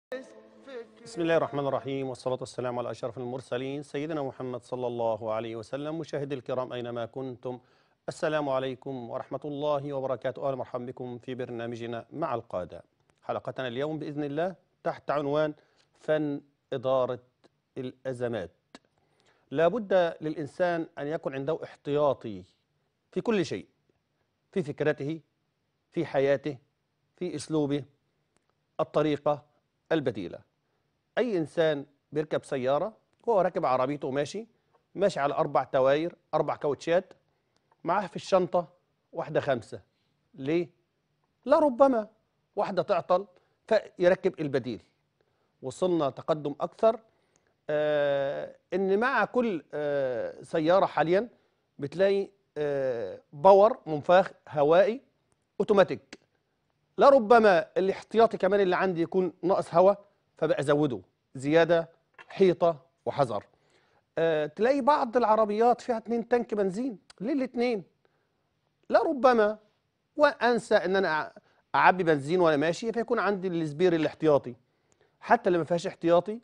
بسم الله الرحمن الرحيم، والصلاة والسلام على أشرف المرسلين سيدنا محمد صلى الله عليه وسلم. مشاهدي الكرام أينما كنتم، السلام عليكم ورحمة الله وبركاته. أهلا ومرحبا بكم في برنامجنا مع القادة. حلقتنا اليوم بإذن الله تحت عنوان فن إدارة الأزمات. لا بد للإنسان أن يكون عنده احتياطي في كل شيء، في فكرته، في حياته، في أسلوبه، الطريقة، البديلة. أي إنسان بيركب سيارة وهو راكب عربيته ماشي على 4 تواير، 4 كاوتشات، معاه في الشنطة واحدة 5. ليه؟ لربما واحدة تعطل فيركب البديل. وصلنا تقدم أكثر، إن مع كل سيارة حاليا بتلاقي باور، منفاخ هوائي أوتوماتيك. لربما الاحتياطي كمان اللي عندي يكون ناقص هواء فبقى أزوده زيادة، حيطة وحذر. تلاقي بعض العربيات فيها 2 تانك بنزين. ليه الاتنين؟ لربما وأنسى إن أنا أعبي بنزين وأنا ماشي، فيكون عندي السبير الاحتياطي. حتى اللي ما فيهاش احتياطي،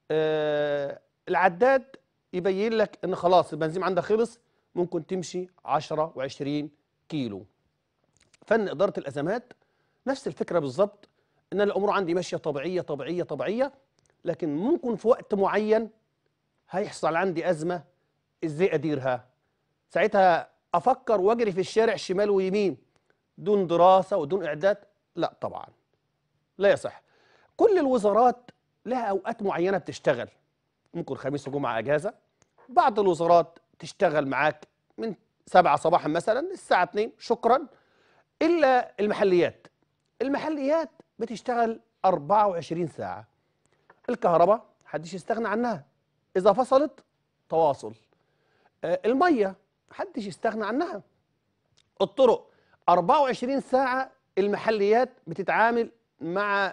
العداد يبين لك إن خلاص البنزين عندك خلص، ممكن تمشي 10 و20 كيلو. فن إدارة الأزمات نفس الفكرة بالظبط، إن الأمور عندي ماشية طبيعية طبيعية طبيعية، لكن ممكن في وقت معين هيحصل عندي أزمة. إزاي أديرها؟ ساعتها أفكر وأجري في الشارع شمال ويمين دون دراسة ودون إعداد؟ لا طبعا، لا يصح. كل الوزارات لها أوقات معينة بتشتغل، ممكن خميس وجمعة أجازة. بعض الوزارات تشتغل معاك من 7 صباحا مثلا الساعة 2 شكرا. إلا المحليات بتشتغل 24 ساعة. الكهرباء محدش يستغنى عنها، إذا فصلت تواصل. المية محدش يستغنى عنها. الطرق 24 ساعة المحليات بتتعامل مع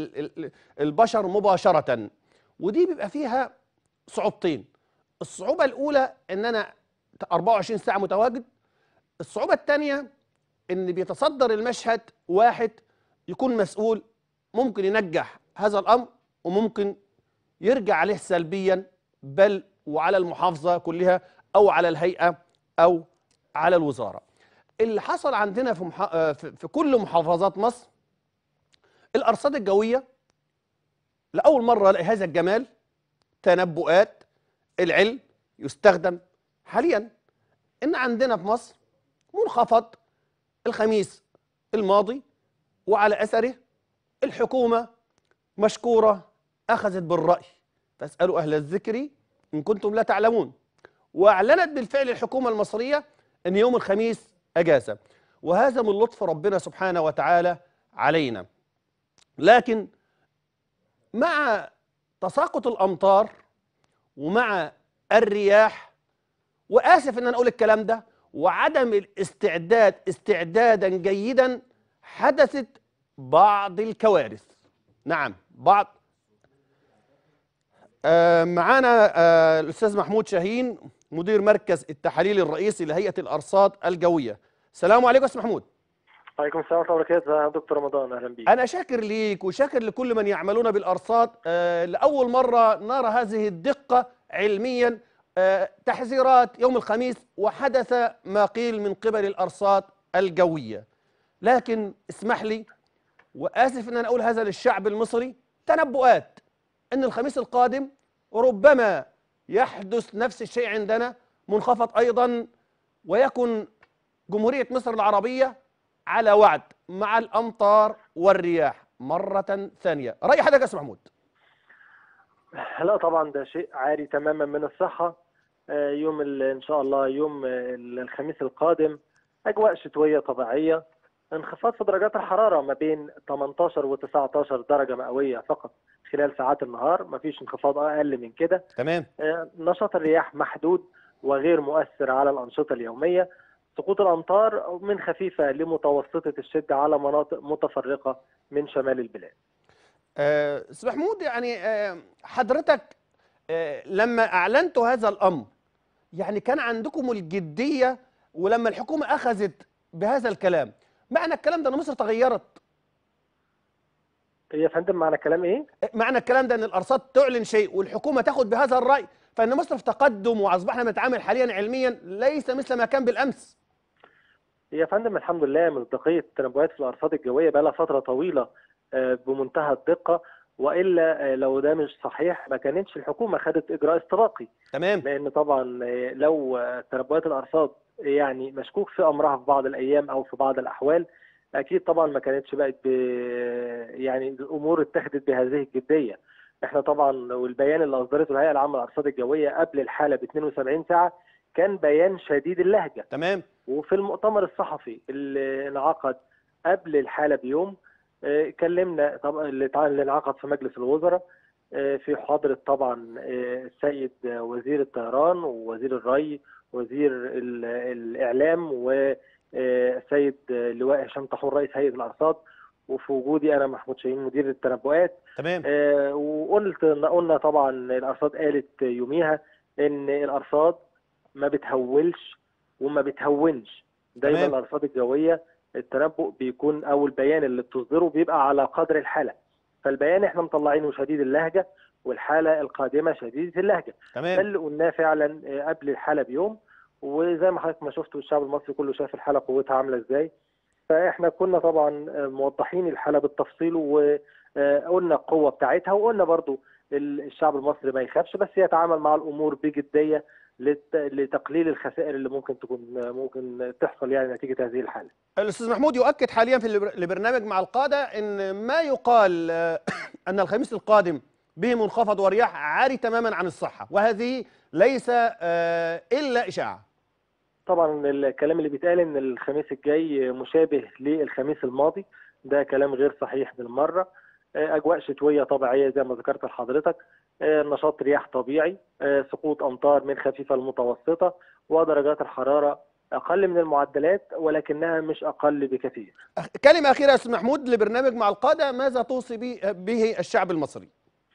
البشر مباشرة، ودي بيبقى فيها صعوبتين. الصعوبة الأولى إن أنا 24 ساعة متواجد. الصعوبة الثانية إن بيتصدر المشهد واحد يكون مسؤول، ممكن ينجح هذا الأمر وممكن يرجع عليه سلبيا، بل وعلى المحافظة كلها أو على الهيئة أو على الوزارة. اللي حصل عندنا في كل محافظات مصر، الأرصاد الجوية لأول مرة ألاقي هذا الجمال. تنبؤات العلم يستخدم حاليا. إن عندنا في مصر منخفض الخميس الماضي، وعلى أثره الحكومة مشكورة أخذت بالرأي، فاسألوا أهل الذكر إن كنتم لا تعلمون. وأعلنت بالفعل الحكومة المصرية أن يوم الخميس أجازة، وهذا من لطف ربنا سبحانه وتعالى علينا. لكن مع تساقط الأمطار ومع الرياح، وآسف أن أنا أقول الكلام ده، وعدم الاستعداد استعدادا جيدا، حدثت بعض الكوارث. نعم بعض. معانا الأستاذ محمود شاهين، مدير مركز التحاليل الرئيسي لهيئة الأرصاد الجوية. السلام عليكم يا أستاذ محمود. وعليكم السلام ورحمة الله وبركاته يا دكتور رمضان، أهلا بيك. أنا شاكر ليك وشاكر لكل من يعملون بالأرصاد. لأول مرة نرى هذه الدقة علميا. تحذيرات يوم الخميس وحدث ما قيل من قبل الأرصاد الجوية. لكن اسمح لي وآسف أن أنا أقول هذا للشعب المصري، تنبؤات أن الخميس القادم ربما يحدث نفس الشيء عندنا، منخفض أيضا، ويكون جمهورية مصر العربية على وعد مع الأمطار والرياح مرة ثانية. رأي حضرتك يا أستاذ محمود؟ لا طبعا ده شيء عاري تماما من الصحة. يوم إن شاء الله يوم الخميس القادم أجواء شتوية طبيعية، انخفاض في درجات الحرارة ما بين 18 و 19 درجة مئوية فقط خلال ساعات النهار، ما فيش انخفاض أقل من كده. تمام. نشاط الرياح محدود وغير مؤثر على الأنشطة اليومية. سقوط الأمطار من خفيفة لمتوسطة الشدة على مناطق متفرقة من شمال البلاد. أستاذ محمود، يعني حضرتك لما أعلنتوا هذا الأمر، يعني كان عندكم الجدية، ولما الحكومة أخذت بهذا الكلام، معنى الكلام ده أن مصر تغيرت؟ يا فندم معنى كلام ايه؟ معنى الكلام ده ان الارصاد تعلن شيء والحكومه تاخد بهذا الراي، فان مصر في تقدم واصبحنا نتعامل حاليا علميا ليس مثل ما كان بالامس. يا فندم الحمد لله مصداقية التنبؤات في الأرصاد الجوية بقى لها فترة طويلة بمنتهى الدقة، وإلا لو ده مش صحيح ما كانتش الحكومة خدت إجراء استباقي. تمام. لأن طبعا لو تنبؤات الأرصاد يعني مشكوك في أمرها في بعض الأيام أو في بعض الأحوال، أكيد طبعا ما كانتش بقت يعني الأمور اتخذت بهذه الجدية. احنا طبعا والبيان اللي أصدرته الهيئة العامة للأرصاد الجوية قبل الحالة ب 72 ساعة كان بيان شديد اللهجة. تمام. وفي المؤتمر الصحفي اللي انعقد قبل الحالة بيوم كلمنا طبعا اللي انعقد في مجلس الوزراء في حضرة طبعا السيد وزير الطيران ووزير الري ووزير الإعلام والسيد لواء هشام طاحون رئيس هيئة الأرصاد، وفي وجودي أنا محمود شاهين مدير التنبؤات. تمام. قلنا طبعا الأرصاد قالت يوميها إن الأرصاد ما بتهولش وما بتهونش. دايما تمام. الارصاد الجويه التنبؤ بيكون او البيان اللي بتصدره بيبقى على قدر الحاله، فالبيان احنا مطلعينه شديد اللهجه والحاله القادمه شديده اللهجه. ده تمام. اللي قلناه فعلا قبل الحاله بيوم، وزي ما حضرتك ما شفتوا الشعب المصري كله شاف الحاله قوتها عامله ازاي. فاحنا كنا طبعا موضحين الحاله بالتفصيل وقلنا القوه بتاعتها، وقلنا برضو الشعب المصري ما يخافش بس يتعامل مع الامور بجديه لتقليل الخسائر اللي ممكن تحصل يعني نتيجه هذه الحاله. الاستاذ محمود يؤكد حاليا في البرنامج مع القاده ان ما يقال ان الخميس القادم به منخفض ورياح عاري تماما عن الصحه، وهذه ليس الا اشاعه. طبعا الكلام اللي بيتقال ان الخميس الجاي مشابه للخميس الماضي ده كلام غير صحيح بالمره. اجواء شتويه طبيعيه زي ما ذكرت لحضرتك، نشاط رياح طبيعي، سقوط امطار من خفيفه لمتوسطه، ودرجات الحراره اقل من المعدلات ولكنها مش اقل بكثير. كلمه اخيره يا استاذ محمود لبرنامج مع القاده، ماذا توصي به الشعب المصري؟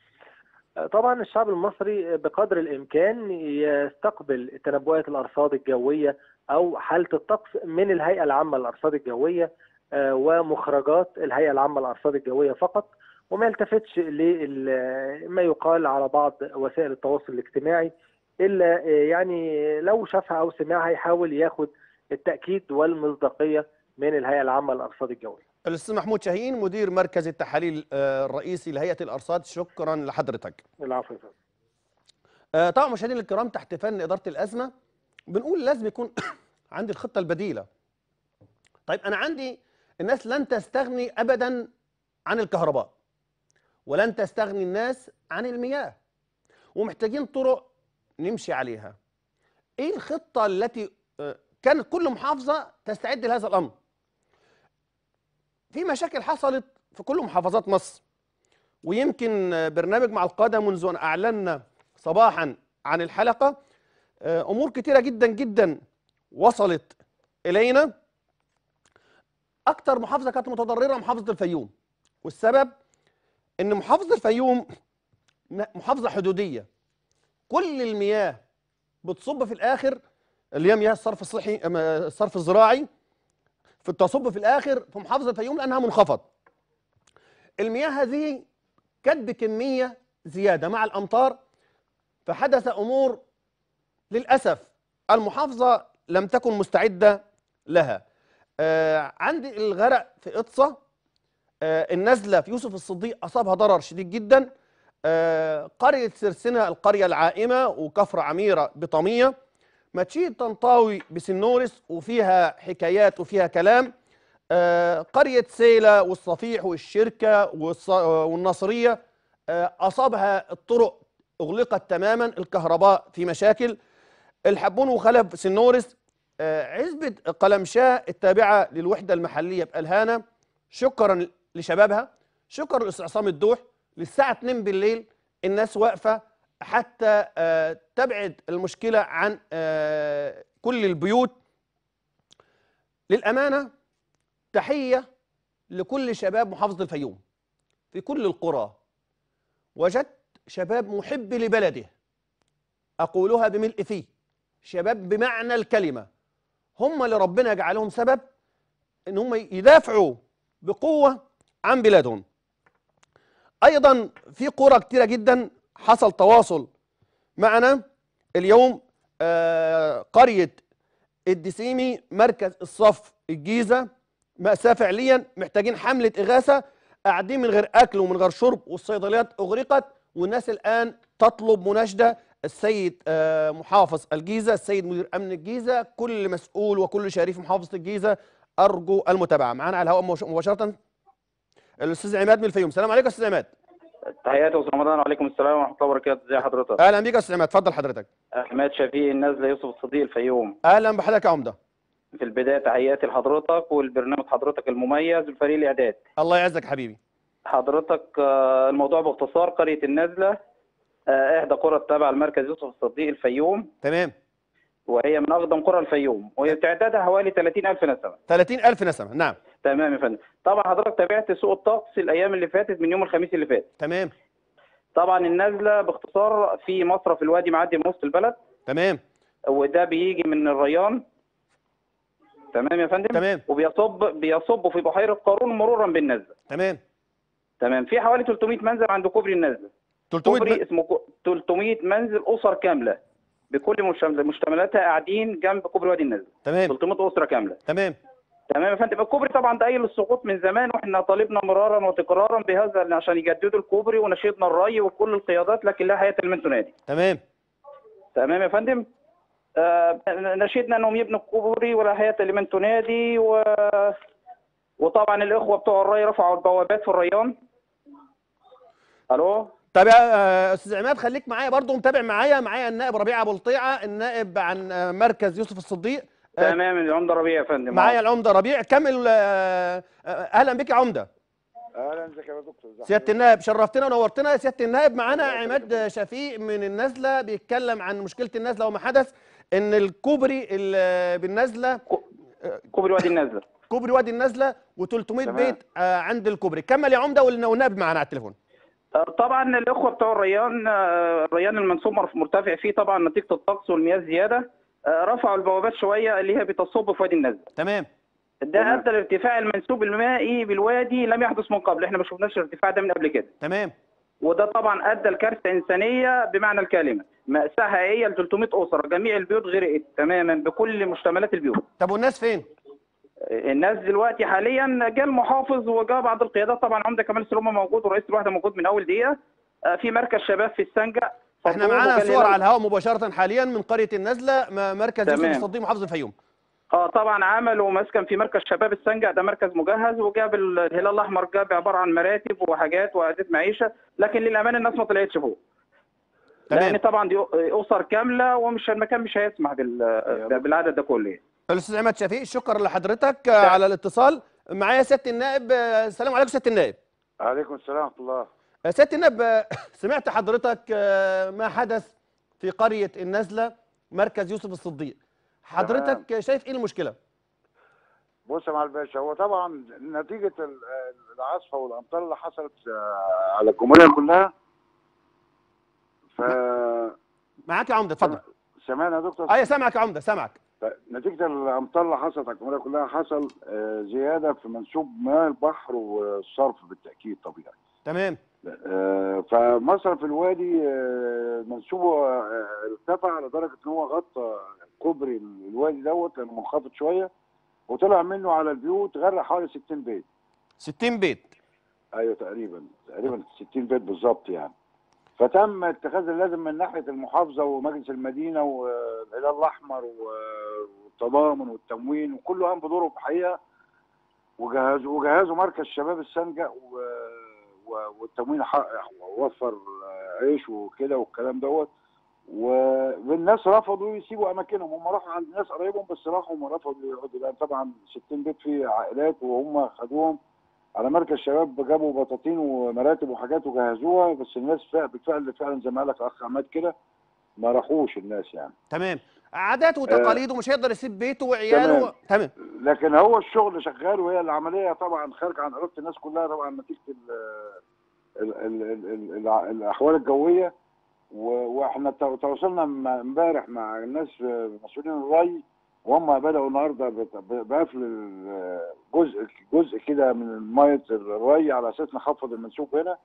طبعا الشعب المصري بقدر الامكان يستقبل تنبؤات الارصاد الجويه او حاله الطقس من الهيئه العامه للارصاد الجويه ومخرجات الهيئه العامه للارصاد الجويه فقط، وما يلتفتش لما يقال على بعض وسائل التواصل الاجتماعي، الا يعني لو شافها او سمعها يحاول ياخد التاكيد والمصداقيه من الهيئه العامه للارصاد الجويه. الاستاذ محمود شاهين مدير مركز التحاليل الرئيسي لهيئه الارصاد، شكرا لحضرتك. العفو. طبعا مشاهدينا الكرام، تحت فن اداره الازمه بنقول لازم يكون عندي الخطه البديله. طيب انا عندي الناس لن تستغني ابدا عن الكهرباء، ولن تستغني الناس عن المياه، ومحتاجين طرق نمشي عليها. ايه الخطه التي كانت كل محافظه تستعد لهذا الامر؟ في مشاكل حصلت في كل محافظات مصر، ويمكن برنامج مع القاده منذ ان اعلنا صباحا عن الحلقه امور كتيره جدا جدا وصلت الينا. اكتر محافظه كانت متضرره محافظه الفيوم، والسبب ان محافظه الفيوم محافظه حدوديه، كل المياه بتصب في الاخر اللي هي مياه الصرف الصحي الصرف الزراعي تصب في الاخر في محافظه الفيوم لانها منخفض. المياه هذه كانت بكميه زياده مع الامطار، فحدث امور للاسف المحافظه لم تكن مستعده لها. عندي الغرق في اقصى، النزله في يوسف الصديق اصابها ضرر شديد جدا، قريه سرسنه القريه العائمه وكفر عميره بطميه، ماتشيه طنطاوي بسنورس وفيها حكايات وفيها كلام، قريه سيله والصفيح والشركه والناصريه اصابها الطرق اغلقت تماما، الكهرباء في مشاكل، الحبون وخلف سنورس، عزبة قلمشاه التابعة للوحدة المحلية بألهانة، شكرا لشبابها، شكرا لاستعصام الدوح، للساعة 2 بالليل الناس واقفة حتى تبعد المشكلة عن كل البيوت. للأمانة تحية لكل شباب محافظة الفيوم في كل القرى، وجدت شباب محب لبلده، أقولها بملء فيه، شباب بمعنى الكلمة، هم اللي ربنا يجعلهم سبب ان هم يدافعوا بقوة عن بلادهم. ايضا في قرى كتيره جدا حصل تواصل معنا اليوم. قريه الدسيمي مركز الصف الجيزه، مأساة فعليا، محتاجين حمله اغاثه، قاعدين من غير اكل ومن غير شرب، والصيدليات اغلقت، والناس الان تطلب مناشده. السيد محافظ الجيزه، السيد مدير امن الجيزه، كل مسؤول وكل شريف محافظه الجيزه، ارجو المتابعه. معانا على الهواء مباشره الاستاذ عماد من الفيوم. السلام عليكم يا استاذ عماد. تحياتي يا استاذ رمضان، وعليكم السلام ورحمه الله وبركاته. ازي حضرتك؟ اهلا بيك يا استاذ عماد، اتفضل حضرتك. احمد شفيق النازله يوسف الصديق الفيوم. اهلا بحضرتك يا عمده. في البدايه تحياتي لحضرتك والبرنامج حضرتك المميز والفريق الاعداد. الله يعزك يا حبيبي. حضرتك الموضوع باختصار: قريه النازله احدى قرى التابعه لمركز يوسف الصديق الفيوم. تمام. وهي من اقدم قرى الفيوم، وهي تعدادها حوالي 30,000 نسمه. 30,000 نسمه، نعم. تمام يا فندم. طبعا حضرتك تابعت سوء الطقس الايام اللي فاتت من يوم الخميس اللي فات. تمام. طبعا النازله باختصار في مصرف الوادي معدي من وسط البلد. تمام. وده بيجي من الريان. تمام يا فندم. تمام. بيصب في بحيره قارون مرورا بالنزله. تمام. تمام. في حوالي 300 منزل عند كوبري النزله. 300 كوبري اسمه 300 منزل، اسر كامله بكل مشتملاتها قاعدين جنب كوبري وادي النزله. تمام. 300 اسره كامله. تمام. تمام يا فندم. الكوبري طبعا ده قايل للسقوط من زمان، واحنا طالبنا مرارا وتكرارا بهذا عشان يجددوا الكوبري، ونشيدنا الري وكل القيادات، لكن لا حياه لمن تنادي. تمام. تمام يا فندم. نشيدنا انهم يبنوا الكوبري ولا حياه لمن تنادي وطبعا الاخوه بتوع الري رفعوا البوابات في الريان. الو. طب يا استاذ عماد خليك معايا برضو متابع معايا النائب ربيع ابو الطيعه، النائب عن مركز يوسف الصديق. تمام. العمده ربيع يا فندم. معايا العمده ربيع. كمل. اهلا بك يا عمده. اهلا بك يا دكتور. سياده النائب شرفتنا ونورتنا يا سياده النائب. معانا عماد شفيق من النزله بيتكلم عن مشكله النزله وما حدث ان الكوبري بالنزله، كوبري وادي النزله، كوبري وادي النزله و300 بيت عند الكوبري. كمل يا عمده والنائب معانا على التليفون. طبعا الاخوه بتوع الريان المنسوب مرتفع فيه طبعا نتيجه الطقس والمياه الزياده، رفعوا البوابات شويه اللي هي بتصب في وادي النزله. تمام. ده ادى لارتفاع المنسوب المائي بالوادي لم يحدث من قبل، احنا ما شفناش الارتفاع ده من قبل كده. تمام. وده طبعا ادى لكارثه انسانيه بمعنى الكلمه، ماساه حقيقيه ل 300 اسره، جميع البيوت غرقت تماما بكل مشتملات البيوت. طب والناس فين؟ الناس دلوقتي حاليا جاء المحافظ وجاء بعض القيادات، طبعا عمده كمال سلومه موجود ورئيس الوحده موجود من اول دقيقه. في مركز شباب في السنجع. احنا معانا صور على الهواء مباشره حاليا من قريه النزله، مركز يوسف الصديق محافظه الفيوم. طبعا عملوا مسكن في مركز شباب السنجع، ده مركز مجهز، وجاب الهلال الاحمر، جاب عباره عن مراتب وحاجات واداه معيشه، لكن للامانه الناس ما طلعتش فوق. تمام. لان طبعا دي اسر كامله ومش المكان مش هيسمح بالعدد ده كله. الاستاذ عماد شفيق شكرا لحضرتك على الاتصال. معايا سياده النائب. السلام عليكم سياده النائب. وعليكم السلام ورحمه الله. سياده النائب، سمعت حضرتك ما حدث في قريه النزله مركز يوسف الصديق، حضرتك تمام. شايف ايه المشكله؟ بص يا معالي الباشا، هو طبعا نتيجه العاصفه والامطار اللي حصلت على الجمهوريه كلها. ف معاك يا عمده اتفضل. سامعني يا دكتور؟ ايوه سامعك يا عمده سامعك. نتيجه الامطار اللي حصلت على الجمهوريه كلها حصل زياده في منسوب مياه البحر والصرف بالتاكيد طبيعي. تمام. فمصرف الوادي منسوبه ارتفع لدرجه ان هو غطى كوبري الوادي دوت لانه منخفض شويه، وطلع منه على البيوت، غرق حوالي 60 بيت. 60 بيت؟ ايوه تقريبا 60 بيت بالظبط يعني. فتم اتخاذ اللازم من ناحيه المحافظه ومجلس المدينه والهلال الاحمر والتضامن والتموين، وكله قام بدوره بحقيقه، وجهزوا مركز شباب السنجة والتموين وفر عيش وكده والكلام دوت. والناس رفضوا يسيبوا اماكنهم، هم راحوا عند ناس قرايبهم بس راحوا ورفضوا يقعدوا، لان طبعا 60 بيت فيه عائلات وهم خدوهم على مركز شباب، جابوا بطاطين ومراتب وحاجات وجهزوها، بس الناس بالفعل فعلا زي ما قال لك اخ عماد كده ما راحوش الناس يعني. تمام. عادات وتقاليد ومش هيقدر يسيب بيته وعياله. تمام. لكن هو الشغل شغال، وهي العمليه طبعا خارجه عن اراده الناس كلها طبعا نتيجه الاحوال الجويه. واحنا تواصلنا امبارح مع الناس مسؤولين الري، وهم بداوا النهارده بقفل جزء كده من ميه الري على اساس نخفض المنسوب هنا،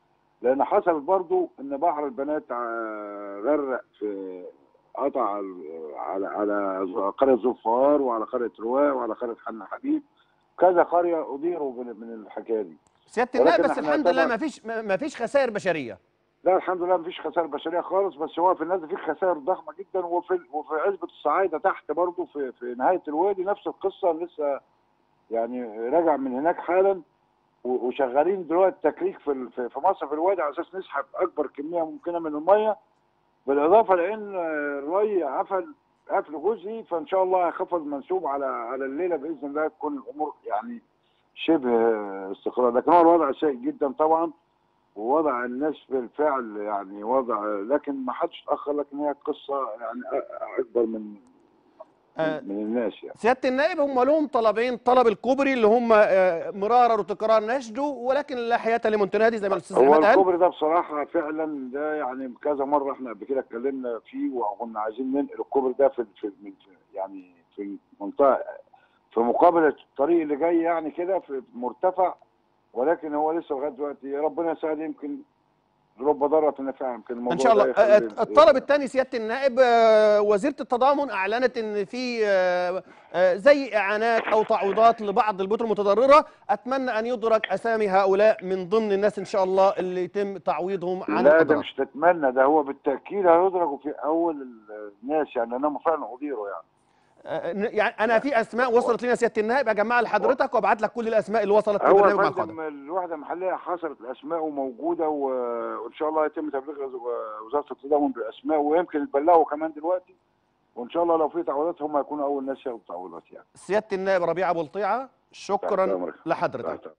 لان حصل برضو ان بحر البنات غرق في قطع على قريه ظفار وعلى قريه رواء وعلى قريه حنا حبيب، كذا قريه اضيروا من الحكايه دي. سياده النائب بس الحمد لله ما فيش خسائر بشريه. لا الحمد لله مفيش خسائر بشريه خالص، بس هو في النازل في خسائر ضخمه جدا، وفي عزبه الصعايده تحت برضه في نهايه الوادي نفس القصه. لسه يعني راجع من هناك حالا، وشغالين دلوقتي تكريك في مصر في الوادي على اساس نسحب اكبر كميه ممكنه من الميه، بالاضافه لان الري قفل جزئي، فان شاء الله هيخفض المنسوب على الليله باذن الله تكون الامور يعني شبه استقرار. لكن هو الوضع سيء جدا طبعا، ووضع الناس بالفعل يعني وضع، لكن ما حدش اتاخر، لكن هي قصه يعني اكبر من الناس يعني. سياده النائب هم لهم طلبين، طلب الكوبري اللي هم مرارا وتكرار نشدوا، ولكن لا حياه لمن تنادي زي ما الاستاذ عماد قال. هو الكوبري ده بصراحه فعلا ده يعني كذا مره احنا قبل كده اتكلمنا فيه، وكنا عايزين ننقل الكوبري ده يعني في المنطقه في مقابل الطريق اللي جاي يعني كده في مرتفع، ولكن هو لسه لغايه دلوقتي ربنا يساعد، يمكن رب ضاره نافعه، يمكن الموضوع ان شاء الله. ده الطلب الثاني سياده النائب، وزيره التضامن اعلنت ان في زي اعانات او تعويضات لبعض البيوت المتضرره، اتمنى ان يدرك اسامي هؤلاء من ضمن الناس ان شاء الله اللي يتم تعويضهم عن لا القدرات. ده مش تتمنى، ده هو بالتاكيد هيدركوا في اول الناس، يعني انا فعلا اديره يعني. يعني انا في اسماء وصلت لنا سياده النائب اجمعها لحضرتك وابعت لك كل الاسماء اللي وصلت في هو البرنامج مع فندم الوحده المحليه حصلت الاسماء وموجوده، وان شاء الله يتم تبليغ وزاره التضامن بالاسماء، ويمكن يتبلغوا كمان دلوقتي، وان شاء الله لو في تعويضات هم هيكونوا اول ناس ياخدوا تعويضات يعني. سياده النائب ربيع ابو الطيعه شكرا لحضرتك.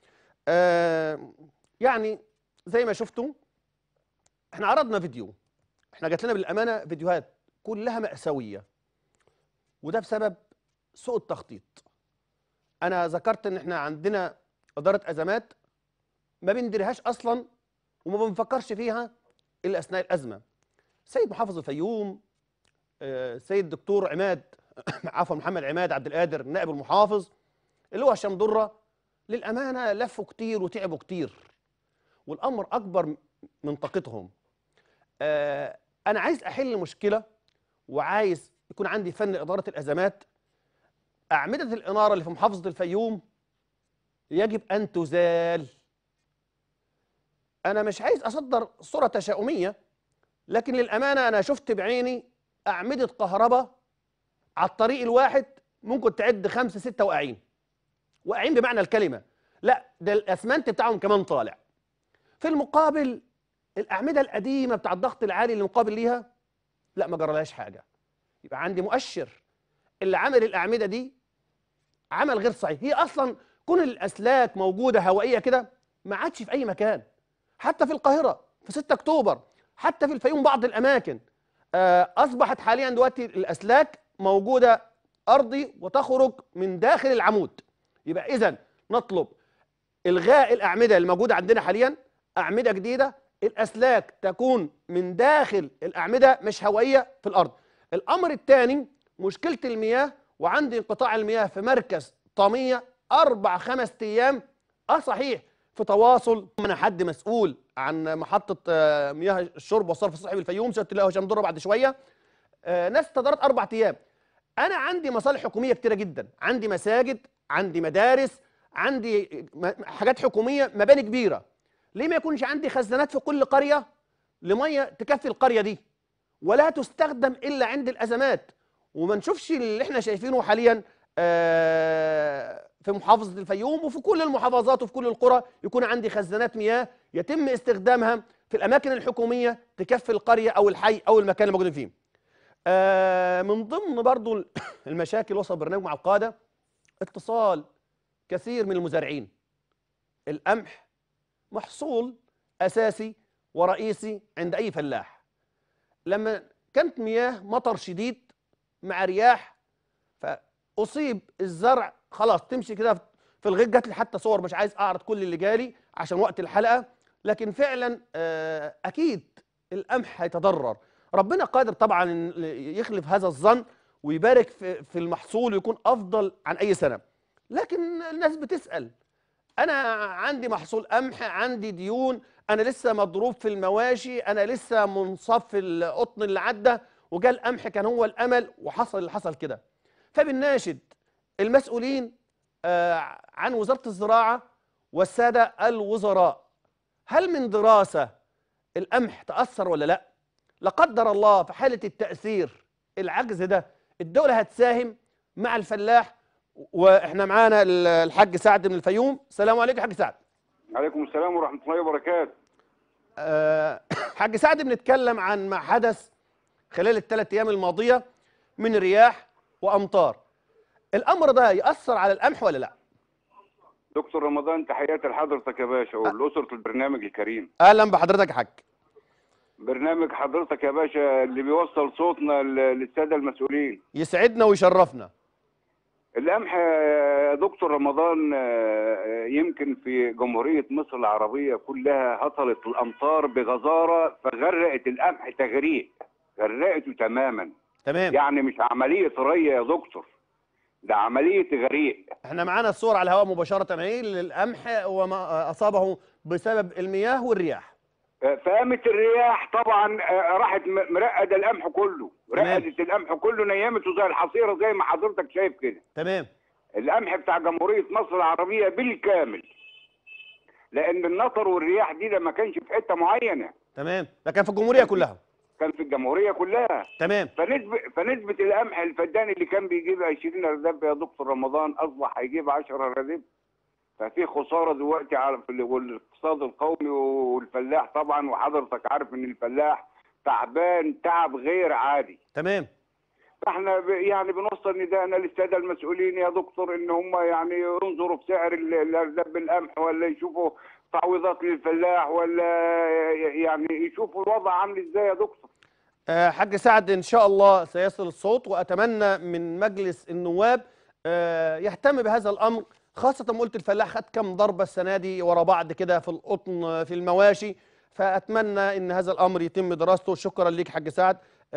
يعني زي ما شفتوا احنا عرضنا فيديو، احنا جات لنا بالامانه فيديوهات كلها مأساويه، وده بسبب سوء التخطيط. انا ذكرت ان احنا عندنا اداره ازمات ما بنديرهاش اصلا وما بنفكرش فيها الا اثناء الازمه. سيد محافظ الفيوم سيد دكتور عماد عفوا محمد عماد عبد القادر النائب المحافظ اللي هو هشام ضره، للامانه لفوا كتير وتعبوا كتير، والامر اكبر من طاقتهم. انا عايز احل مشكله، وعايز يكون عندي فن اداره الازمات. اعمده الاناره اللي في محافظه الفيوم يجب ان تزال. انا مش عايز اصدر صوره تشاؤميه، لكن للامانه انا شفت بعيني اعمده كهرباء على الطريق الواحد ممكن تعد 5 6 واقعين بمعنى الكلمه، لا ده الاسمنت بتاعهم كمان طالع. في المقابل الاعمده القديمه بتاع الضغط العالي اللي مقابل ليها لا ما جرالهاش حاجه. يبقى عندي مؤشر اللي عمل الاعمده دي عمل غير صحيح. هي اصلا كون الاسلاك موجوده هوائيه كده ما عادش في اي مكان، حتى في القاهره في 6 اكتوبر، حتى في الفيوم بعض الاماكن اصبحت حاليا دلوقتي الاسلاك موجوده ارضي وتخرج من داخل العمود. يبقى اذا نطلب الغاء الاعمده الموجوده عندنا حاليا، اعمده جديده الاسلاك تكون من داخل الاعمده مش هوائيه في الارض. الامر الثاني مشكله المياه، وعندي انقطاع المياه في مركز طاميه 4 5 ايام. صحيح في تواصل من حد مسؤول عن محطه مياه الشرب والصرف الصحي بالفيوم، سيادة الله هشام ضره بعد شويه، ناس استدارت 4 ايام. انا عندي مصالح حكوميه كتيره جدا، عندي مساجد، عندي مدارس، عندي حاجات حكوميه، مباني كبيره. ليه ما يكونش عندي خزانات في كل قريه لميه تكفي القريه دي ولا تستخدم الا عند الازمات؟ وما نشوفش اللي احنا شايفينه حاليا في محافظه الفيوم وفي كل المحافظات وفي كل القرى، يكون عندي خزانات مياه يتم استخدامها في الاماكن الحكوميه تكفي القريه او الحي او المكان اللي موجودين فيه. من ضمن برضو المشاكل وصل برنامج مع القاده اتصال كثير من المزارعين. القمح محصول اساسي ورئيسي عند اي فلاح. لما كانت مياه مطر شديد مع رياح فاصيب الزرع، خلاص تمشي كده في الغيط. جات لي حتى صور، مش عايز اعرض كل اللي جالي عشان وقت الحلقه، لكن فعلا اكيد القمح هيتضرر. ربنا قادر طبعا يخلف هذا الظن ويبارك في المحصول ويكون افضل عن اي سنه. لكن الناس بتسال، انا عندي محصول قمح، عندي ديون، انا لسه مضروب في المواشي، انا لسه منصف في القطن اللي عدى، وجا القمح كان هو الامل وحصل اللي حصل كده. فبنناشد المسؤولين عن وزارة الزراعة والسادة الوزراء، هل من دراسة القمح تأثر ولا لا؟ لا قدر الله في حالة التأثير العجز ده الدولة هتساهم مع الفلاح. واحنا معانا الحاج سعد من الفيوم. السلام عليكم يا حاج سعد. عليكم السلام ورحمة الله وبركاته. حاج سعد، بنتكلم عن ما حدث خلال ال3 أيام الماضية من رياح وأمطار. الأمر ده يأثر على القمح ولا لا؟ دكتور رمضان، تحياتي لحضرتك يا باشا ولأسرة البرنامج الكريم. أهلا بحضرتك يا حاج. برنامج حضرتك يا باشا اللي بيوصل صوتنا للسادة المسؤولين. يسعدنا ويشرفنا. القمح يا دكتور رمضان يمكن في جمهورية مصر العربية كلها هطلت الأمطار بغزارة فغرقت القمح تغريق، غرقته تماما. تمام. يعني مش عملية ري يا دكتور، ده عملية غريق. احنا معانا الصور على الهواء مباشرة اهي للقمح وما أصابه بسبب المياه والرياح. فقامت الرياح طبعا راحت مرقده القمح كله، رقدت القمح كله، نيمته زي الحصيره زي ما حضرتك شايف كده. تمام. القمح بتاع جمهوريه مصر العربيه بالكامل، لان النطر والرياح دي ده ما كانش في حته معينه. تمام، ده كان في الجمهوريه كلها. كان في الجمهوريه كلها. تمام. فنسبه القمح الفدان اللي كان بيجيب 20 رداب يا دكتور رمضان اصبح هيجيب 10 رداب. ففي خساره دلوقتي على الاقتصاد القومي والفلاح طبعا، وحضرتك عارف ان الفلاح تعبان تعب غير عادي. تمام. فاحنا يعني بنوصل نداءنا للساده المسؤولين يا دكتور ان هم يعني ينظروا في سعر الارداب القمح، ولا يشوفوا تعويضات للفلاح، ولا يعني يشوفوا الوضع عامل ازاي يا دكتور. حاج سعد، ان شاء الله سيصل الصوت، واتمنى من مجلس النواب يهتم بهذا الامر، خاصة قلت الفلاح خد كم ضربة السنة دي ورا بعض كده في القطن في المواشي، فأتمنى إن هذا الأمر يتم دراسته. شكرا ليك حاج سعد.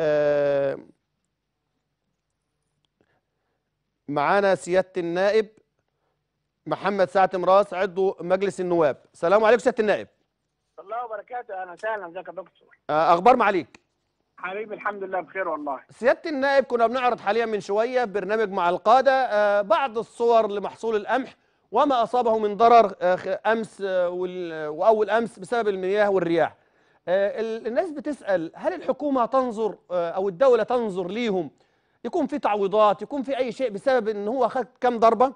معانا سيادة النائب محمد سعد مراس عضو مجلس النواب. السلام عليكم سيادة النائب. الله وبركاته. أهلا وسهلا، ازيك يا دكتور؟ أخبار معاليك؟ حبيبي الحمد لله بخير والله. سيادة النائب، كنا بنعرض حاليا من شوية برنامج مع القادة بعض الصور لمحصول القمح وما أصابه من ضرر أمس وأول أمس بسبب المياه والرياح. الناس بتسأل هل الحكومة تنظر أو الدولة تنظر ليهم، يكون في تعويضات، يكون في أي شيء بسبب إن هو خد كم ضربة؟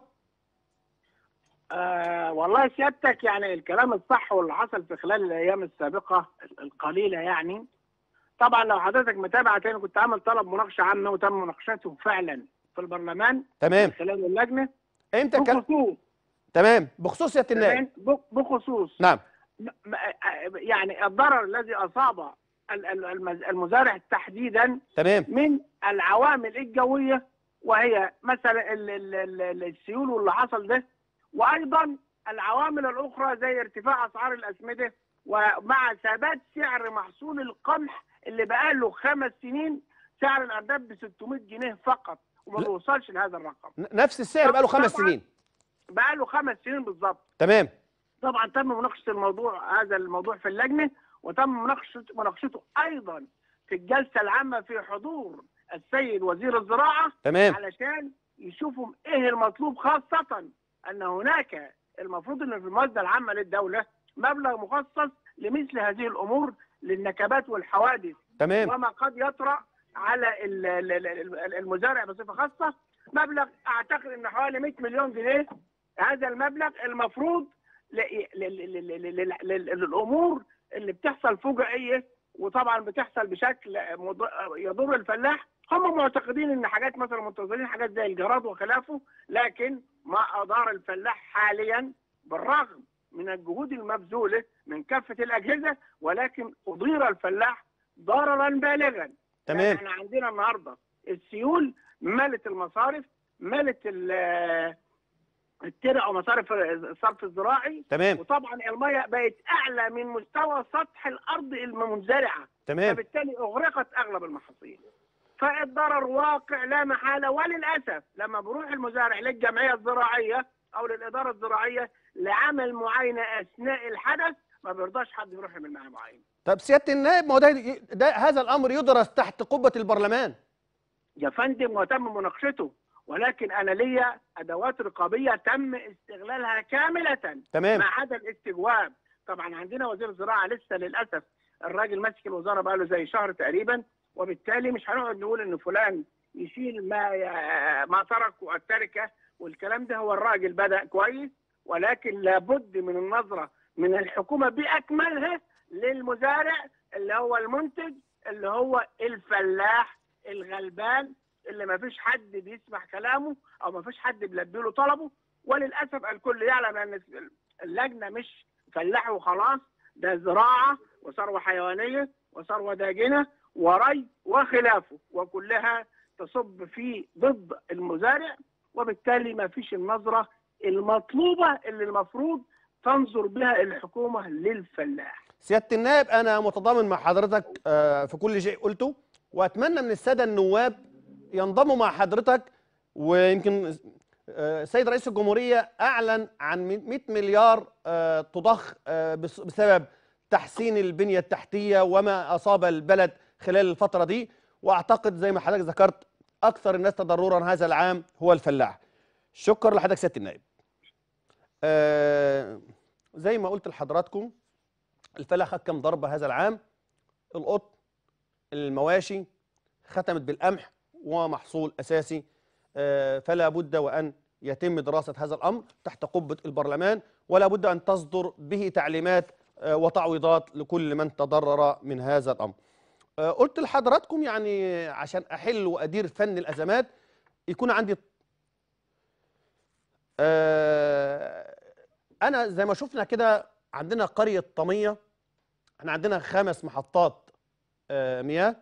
والله سيادتك يعني الكلام الصح واللي حصل في خلال الأيام السابقة القليلة يعني. طبعا لو حضرتك متابع تاني كنت عامل طلب مناقشه عامه وتم مناقشته فعلا في البرلمان. تمام. من خلال اللجنه. امتى بخصوص تمام بخصوص سياده النائب. بخصوص نعم. يعني الضرر الذي اصاب المزارع تحديدا. تمام. من العوامل الجويه، وهي مثلا السيول واللي حصل ده، وايضا العوامل الاخرى زي ارتفاع اسعار الاسمده، ومع ثبات سعر محصول القمح اللي بقى له 5 سنين سعر الارداب ب 600 جنيه فقط، وما بيوصلش لهذا الرقم. نفس السعر بقى له 5 سنين. بقى له 5 سنين بالظبط. تمام. طبعا تم مناقشه هذا الموضوع في اللجنه، وتم مناقشته ايضا في الجلسه العامه في حضور السيد وزير الزراعه. تمام. علشان يشوفوا ايه المطلوب، خاصه ان هناك المفروض ان في الموازنه العامه للدوله مبلغ مخصص لمثل هذه الامور، للنكبات والحوادث. تمام. وما قد يطرأ على المزارع بصفه خاصه. مبلغ اعتقد ان حوالي 100 مليون جنيه. هذا المبلغ المفروض للامور اللي بتحصل فجائيه، وطبعا بتحصل بشكل يضر الفلاح. هم معتقدين ان حاجات مثلا منتظرين حاجات زي الجراد وخلافه، لكن ما ادار الفلاح حاليا بالرغم من الجهود المبذوله من كافه الاجهزه، ولكن اضير الفلاح ضررا بالغا. تمام. يعني احنا عندنا النهارده السيول ملت المصارف، ملت الترع ومصارف الصرف الزراعي. تمام. وطبعا الميه بقت اعلى من مستوى سطح الارض المنزرعه. تمام. فبالتالي اغرقت اغلب المحاصيل. فالضرر واقع لا محاله، وللاسف لما بروح المزارع للجمعيه الزراعيه او للاداره الزراعيه لعمل معاينه اثناء الحدث، ما بيرضاش حد يروح يعمل معاه معاينه. طب سياده النائب، ما هو ده هذا الامر يدرس تحت قبه البرلمان. يا فندم وتم مناقشته، ولكن انا ليا ادوات رقابيه تم استغلالها كامله تمام. ما عدا الاستجواب. طبعا عندنا وزير الزراعه لسه للاسف الراجل ماسك الوزاره بقى له زي شهر تقريبا، وبالتالي مش هنقعد نقول ان فلان يشيل ما ترك التركه والكلام ده. هو الراجل بدا كويس، ولكن لابد من النظره من الحكومه باكملها للمزارع اللي هو المنتج، اللي هو الفلاح الغلبان اللي ما فيش حد بيسمع كلامه او ما فيش حد بيلبي له طلبه. وللاسف الكل يعلم ان اللجنه مش فلاح وخلاص، ده زراعه وثروه حيوانيه وثروه داجنه وري وخلافه، وكلها تصب في ضد المزارع، وبالتالي ما فيش النظره المطلوبه اللي المفروض تنظر بها الحكومه للفلاح. سياده النائب، انا متضامن مع حضرتك في كل شيء قلته، واتمنى من الساده النواب ينضموا مع حضرتك. ويمكن السيد رئيس الجمهوريه اعلن عن 100 مليار تضخ بسبب تحسين البنيه التحتيه وما اصاب البلد خلال الفتره دي، واعتقد زي ما حضرتك ذكرت اكثر الناس تضررا هذا العام هو الفلاح. شكرا لحضرتك سياده النائب. زي ما قلت لحضراتكم، الفلاح خد كام ضربه هذا العام؟ القطن، المواشي، ختمت بالقمح ومحصول اساسي. فلا بد وان يتم دراسه هذا الامر تحت قبه البرلمان، ولا بد ان تصدر به تعليمات وتعويضات لكل من تضرر من هذا الامر. قلت لحضراتكم يعني عشان احل وادير فن الازمات يكون عندي انا زي ما شفنا كده عندنا قريه طميه، احنا عندنا 5 محطات مياه،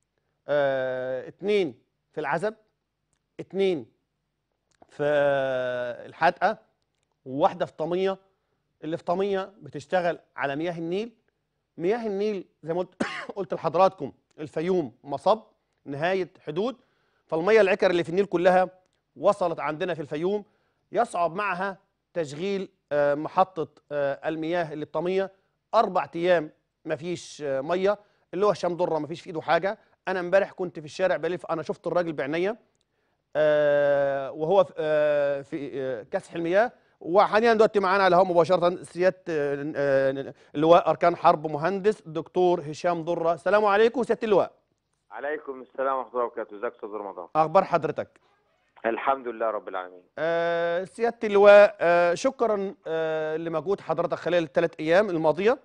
2 في العزب، 2 في الحدقه، وواحده في طميه. اللي في طميه بتشتغل على مياه النيل. مياه النيل زي ما قلت لحضراتكم الفيوم مصب نهايه حدود، فالميه العكر اللي في النيل كلها وصلت عندنا في الفيوم. يصعب معها تشغيل محطه المياه اللي بطميه. 4 ايام ما فيش ميه، اللي هو هشام ضره ما فيش في ايده حاجه. انا امبارح كنت في الشارع بلف، انا شفت الراجل بعينيا وهو في كسح المياه. وحاليا دلوقتي معانا على الهواء مباشره سياده اللواء اركان حرب مهندس دكتور هشام ضره. السلام عليكم سياده اللواء. عليكم السلام ورحمه الله وبركاته. ازيك استاذ رمضان؟ اخبار حضرتك؟ الحمد لله رب العالمين. سياده اللواء، شكرا لمجهود حضرتك خلال ال3 ايام الماضيه.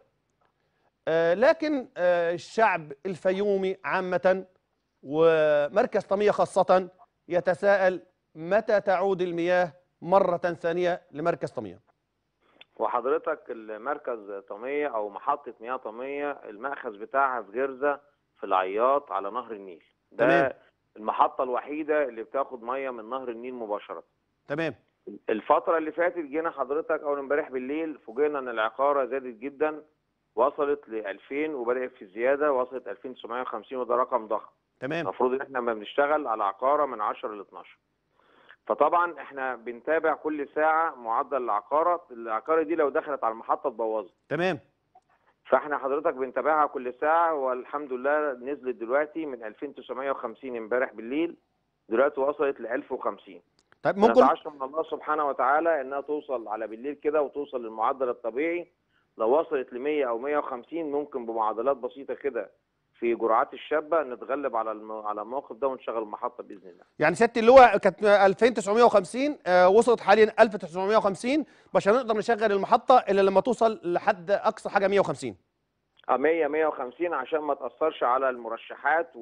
لكن الشعب الفيومي عامه ومركز طميه خاصه يتساءل متى تعود المياه مرة ثانية لمركز طمية؟ وحضرتك المركز طمية أو محطة مياه طمية المأخذ بتاعها في جرزة في العياط على نهر النيل. ده تمام. المحطة الوحيدة اللي بتاخد مية من نهر النيل مباشرة. تمام. الفترة اللي فاتت جينا حضرتك أول امبارح بالليل فوجئنا إن العقارة زادت جدا، وصلت ل 2000 وبدأت في الزيادة، وصلت 2950 وده رقم ضخم. تمام. المفروض إن احنا بنشتغل على عقارة من 10 ل 12. فطبعا احنا بنتابع كل ساعه معدل العقاره دي لو دخلت على المحطه تبوظها. تمام. فاحنا حضرتك بنتابعها كل ساعه، والحمد لله نزلت دلوقتي من 2950 امبارح بالليل، دلوقتي وصلت ل 1050. طيب ممكن نتعشى من الله سبحانه وتعالى انها توصل على بالليل كده وتوصل للمعدل الطبيعي. لو وصلت ل 100 او 150 ممكن بمعادلات بسيطه كده في جرعات الشابه نتغلب على الموقف ده ونشغل المحطه باذن الله. يعني سياده اللواء كانت 2950 وصلت حاليا 1950، مش هنقدر نشغل المحطه الا لما توصل لحد اقصى حاجه 150. 150 عشان ما تاثرش على المرشحات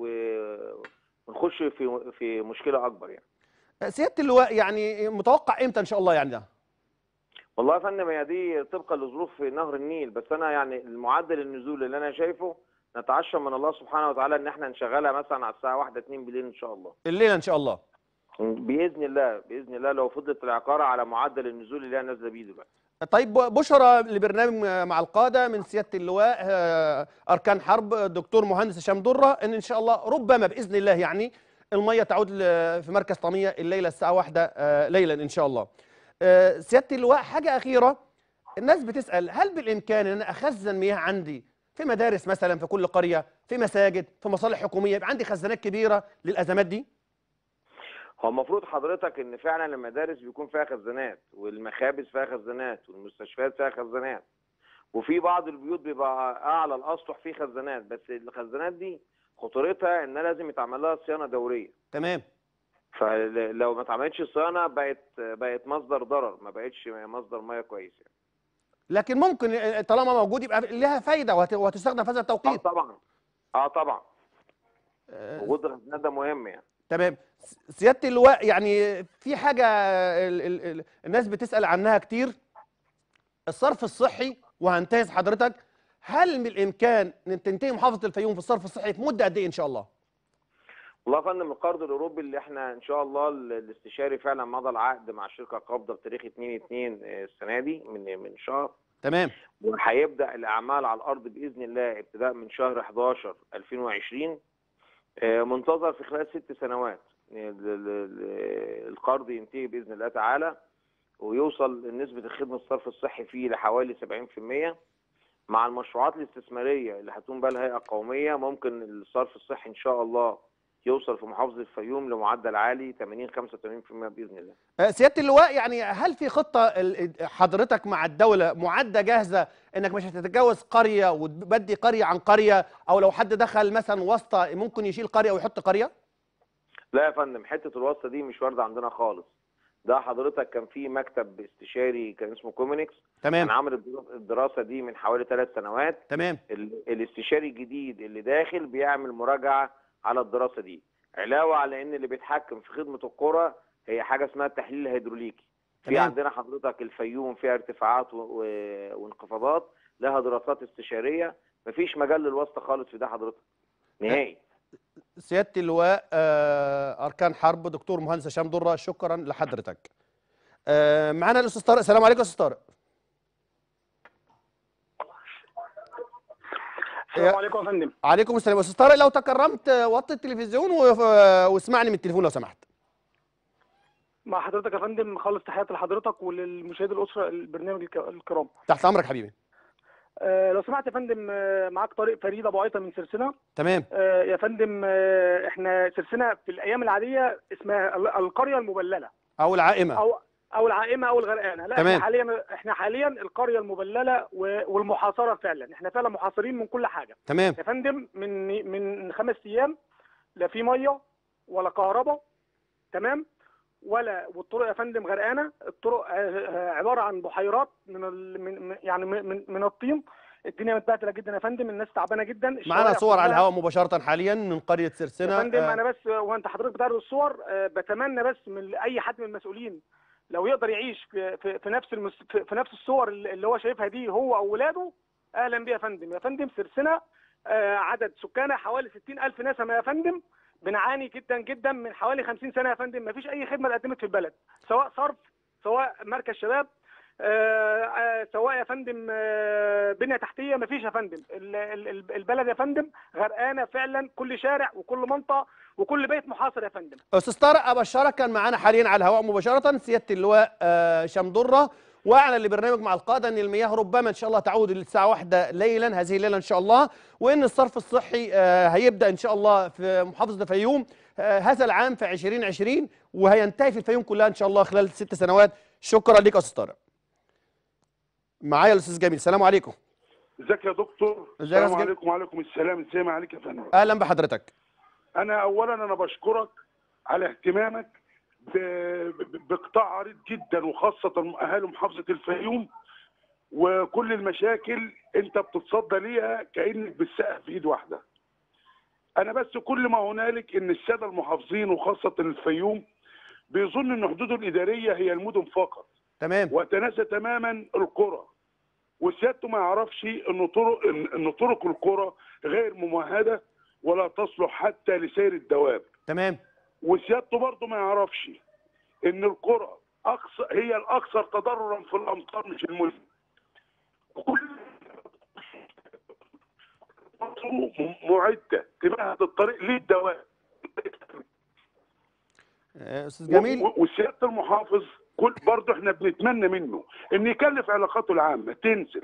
ونخش في مشكله اكبر يعني. سياده اللواء يعني متوقع امتى ان شاء الله يعني ده؟ والله يا فندم هي دي طبقا لظروف في نهر النيل، بس انا يعني المعدل النزول اللي انا شايفه نتعشى من الله سبحانه وتعالى ان احنا نشغلها مثلا على الساعه 1 2 بالليل ان شاء الله. الليله ان شاء الله. باذن الله باذن الله لو فضلت العقاره على معدل النزول اللي هي نازله بيه دلوقتي. طيب بشرى لبرنامج مع القاده من سياده اللواء اركان حرب دكتور مهندس هشام ضره ان شاء الله ربما باذن الله يعني الميه تعود في مركز طميه الليله الساعه 1 ليلا ان شاء الله. سياده اللواء حاجه اخيره، الناس بتسال هل بالامكان ان انا اخزن مياه عندي في مدارس مثلا، في كل قريه، في مساجد، في مصالح حكوميه، يبقى عندي خزانات كبيره للازمات دي؟ هو المفروض حضرتك ان فعلا المدارس بيكون فيها خزانات، والمخابز فيها خزانات، والمستشفيات فيها خزانات، وفي بعض البيوت بيبقى اعلى الاسطح فيه خزانات، بس الخزانات دي خطورتها انها لازم يتعمل لها صيانه دوريه. تمام. فلو ما اتعملتش صيانه بقت مصدر ضرر، ما بقتش مصدر ميه كويس يعني. لكن ممكن طالما موجود يبقى لها فايده وهتستخدم في هذا التوقيت. طبعا. طبعا. وجود الخزانات ده مهم يعني. تمام. سياده اللواء، يعني في حاجه الناس بتسال عنها كتير، الصرف الصحي، وهنتهز حضرتك، هل من الامكان ان تنتهي محافظه الفيوم في الصرف الصحي في مده قد ايه ان شاء الله؟ والله يا فندم القرض الاوروبي اللي احنا ان شاء الله الاستشاري فعلا مضى العقد مع الشركه قابضه بتاريخ 2/2 السنه دي من شهر. تمام. وهيبدا الاعمال على الارض باذن الله ابتداء من شهر 11 2020. منتظر في خلال 6 سنوات القرض ينتهي باذن الله تعالى، ويوصل نسبه خدمه الصرف الصحي فيه لحوالي 70%. مع المشروعات الاستثماريه اللي هتقوم بها الهيئه القوميه، ممكن الصرف الصحي ان شاء الله يوصل في محافظه الفيوم لمعدل عالي 80-85% باذن الله. سياده اللواء، يعني هل في خطه حضرتك مع الدوله معده جاهزه انك مش هتتجاوز قريه وتبدي قريه عن قريه، او لو حد دخل مثلا واسطه ممكن يشيل قريه ويحط قريه؟ لا يا فندم، حته الواسطه دي مش وارده عندنا خالص. ده حضرتك كان في مكتب استشاري كان اسمه كومينكس. تمام. كان عامل الدراسه دي من حوالي 3 سنوات. تمام. الاستشاري الجديد اللي داخل بيعمل مراجعه على الدراسه دي، علاوه على ان اللي بيتحكم في خدمه القرى هي حاجه اسمها التحليل الهيدروليكي. في عندنا حضرتك الفيوم فيها ارتفاعات وانخفاضات، لها دراسات استشاريه، مفيش مجال للواسطه خالص في ده حضرتك نهائي. سياده اللواء اركان حرب دكتور مهندس هشام دره، شكرا لحضرتك. معانا الاستاذ طارق. السلام عليكم يا استاذ طارق. السلام عليكم يا فندم. عليكم السلام. استاذ طارق، لو تكرمت وطي التلفزيون واسمعني من التليفون لو سمحت. مع حضرتك يا فندم، خالص تحياتي لحضرتك وللمشاهدي الاسره البرنامج الكرام. تحت امرك حبيبي. لو سمحت يا فندم، معاك طارق فريد ابو عيطه من سرسنه. تمام. يا فندم، احنا سرسنه في الايام العاديه اسمها القريه المبلله او العائمه او العائمه او الغرقانه. لا، تمام. احنا حاليا القريه المبلله والمحاصره فعلا. احنا فعلا محاصرين من كل حاجه. تمام يا فندم، من 5 ايام لا في ميه ولا كهرباء. تمام. والطرق يا فندم غرقانه. الطرق عباره عن بحيرات من الطين. الدنيا متبهدله جدا يا فندم، الناس تعبانه جدا. معانا صور على الهواء مباشره حاليا من قريه سرسنه يا فندم. انا بس وانت حضرتك بتعرض الصور، بتمنى بس من اي حد من المسؤولين لو يقدر يعيش في نفس الصور اللي هو شايفها دي، هو او ولاده، اهلا بيه يا فندم. يا فندم سرسنه عدد سكانها حوالي 60,000 نسمه يا فندم. بنعاني جدا جدا من حوالي 50 سنه يا فندم، ما فيش اي خدمه اتقدمت في البلد، سواء صرف، سواء مركز شباب، سواء يا فندم بنيه تحتيه، ما فيش يا فندم. البلد يا فندم غرقانه فعلا، كل شارع وكل منطقه وكل بيت محاصر يا فندم. استاذ طارق، ابشرك كان معانا حاليا على الهواء مباشره سياده اللواء هشام دره، واعلن لبرنامج مع القاده ان المياه ربما ان شاء الله تعود للساعه 1 ليلا هذه الليله ان شاء الله، وان الصرف الصحي هيبدا ان شاء الله في محافظه الفيوم هذا العام في 2020، وهينتهي في الفيوم كلها ان شاء الله خلال 6 سنوات. شكرا لك يا استاذ طارق. معايا الاستاذ جميل. السلام عليكم. ازيك يا دكتور؟ السلام عليكم. وعليكم السلام. ازاي ما عليك يا فندم؟ اهلا بحضرتك. انا بشكرك على اهتمامك بقطاع عريض جدا، وخاصه اهالي محافظه الفيوم، وكل المشاكل انت بتتصدى ليها كانك بتسقف في ايد واحده. انا بس كل ما هنالك ان الساده المحافظين وخاصه الفيوم بيظن ان حدوده الاداريه هي المدن فقط. تمام. وتناسى تماما القرى، وسيادته ما يعرفش ان طرق القرى غير ممهده ولا تصلح حتى لسير الدواب. تمام. وسيادته برضه ما يعرفش ان القرى هي الاكثر تضررا في الامطار مش المدن. كل معده تمهد الطريق للدواب. استاذ جميل. وسياده المحافظ كل برضه احنا بنتمنى منه ان يكلف علاقاته العامه تنزل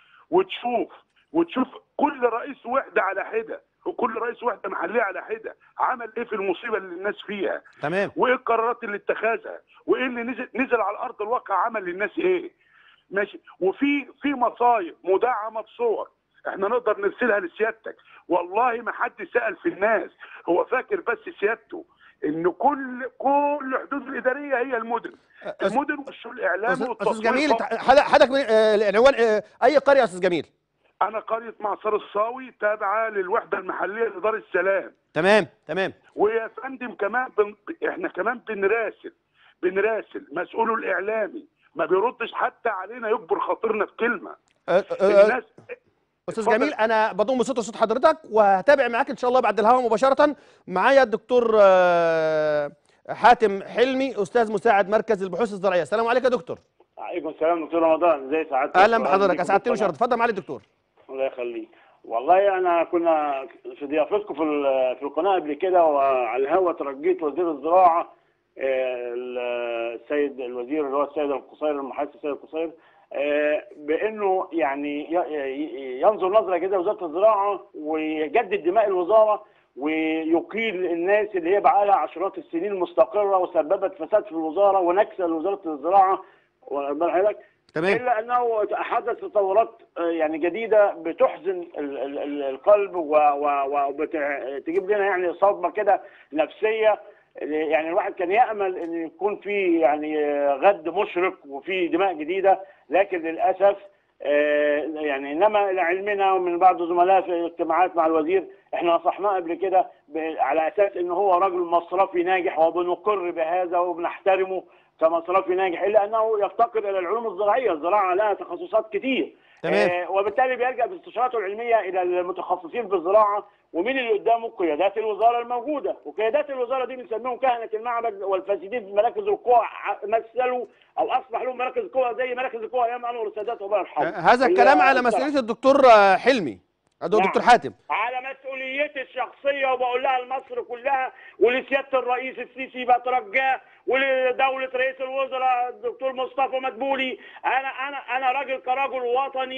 وتشوف كل رئيس وحده على حده وكل رئيس وحده محليه على حده عمل ايه في المصيبه اللي الناس فيها. تمام. وايه القرارات اللي اتخذها وايه اللي نزل على ارض الواقع عمل للناس ايه. ماشي. وفي مصايب مدعمه بصور احنا نقدر نرسلها لسيادتك. والله ما حد سأل في الناس، هو فاكر بس سيادته ان كل حدود الاداريه هي المدن والشؤون الاعلامي والتصوير. استاذ جميل حضرتك العنوان اي قريه يا استاذ جميل؟ انا قريه معصر الصاوي تابعه للوحده المحليه لدار السلام. تمام. ويا فندم كمان احنا كمان بنراسل مسؤوله الاعلامي ما بيردش حتى علينا يكبر خاطرنا بكلمه. الناس استاذ جميل انا بضم صوت حضرتك وهتابع معاك ان شاء الله بعد الهواء مباشره. معايا الدكتور حاتم حلمي استاذ مساعد مركز البحوث الزراعيه. السلام عليكم يا دكتور. وعليكم السلام دكتور رمضان، ازي سعادتك؟ اهلا بحضرتك، اسعدتني وشرفت. اتفضل معالي الدكتور. الله يخليك. والله انا كنا في ضيافتكم في القناه قبل كده وعلى الهواء ترجيت وزير الزراعه السيد الوزير اللي هو السيد القصير المحاسب السيد القصير بانه يعني ينظر نظره كده وزاره الزراعه ويجدد دماء الوزاره ويقيل الناس اللي هي بقى لها عشرات السنين مستقره وسببت فساد في الوزاره ونكسه لوزاره الزراعه. واخد بال حضرتك؟ تمام. الا انه حدث تطورات يعني جديده بتحزن القلب وبتجيب لنا يعني صدمه كده نفسيه. يعني الواحد كان يامل ان يكون في يعني غد مشرق وفي دماء جديده، لكن للاسف يعني انما لعلمنا ومن بعض زملاء في اجتماعات مع الوزير احنا نصحناه قبل كده على اساس ان هو رجل مصرفي ناجح وبنقر بهذا وبنحترمه كمصرفي ناجح، الا انه يفتقر الى العلوم الزراعيه، الزراعه لها تخصصات كتير. تمام. وبالتالي بيلجا باستشاراته العلميه الى المتخصصين في الزراعه، ومين اللي قدامه؟ قيادات الوزاره الموجوده، وقيادات الوزاره دي بنسميهم كهنه المعبد والفاسدين في مراكز القوى، مثلوا او اصبح لهم مراكز قوى زي مراكز القوى ايام انور السادات الله يرحمه. هذا الكلام على مسؤوليه الدكتور حلمي، الدكتور حاتم. على مسؤوليتي الشخصيه، وبقول لها لمصر كلها ولسياده الرئيس السيسي بترجاه ولدوله رئيس الوزراء الدكتور مصطفى مدبولي. انا راجل كرجل وطني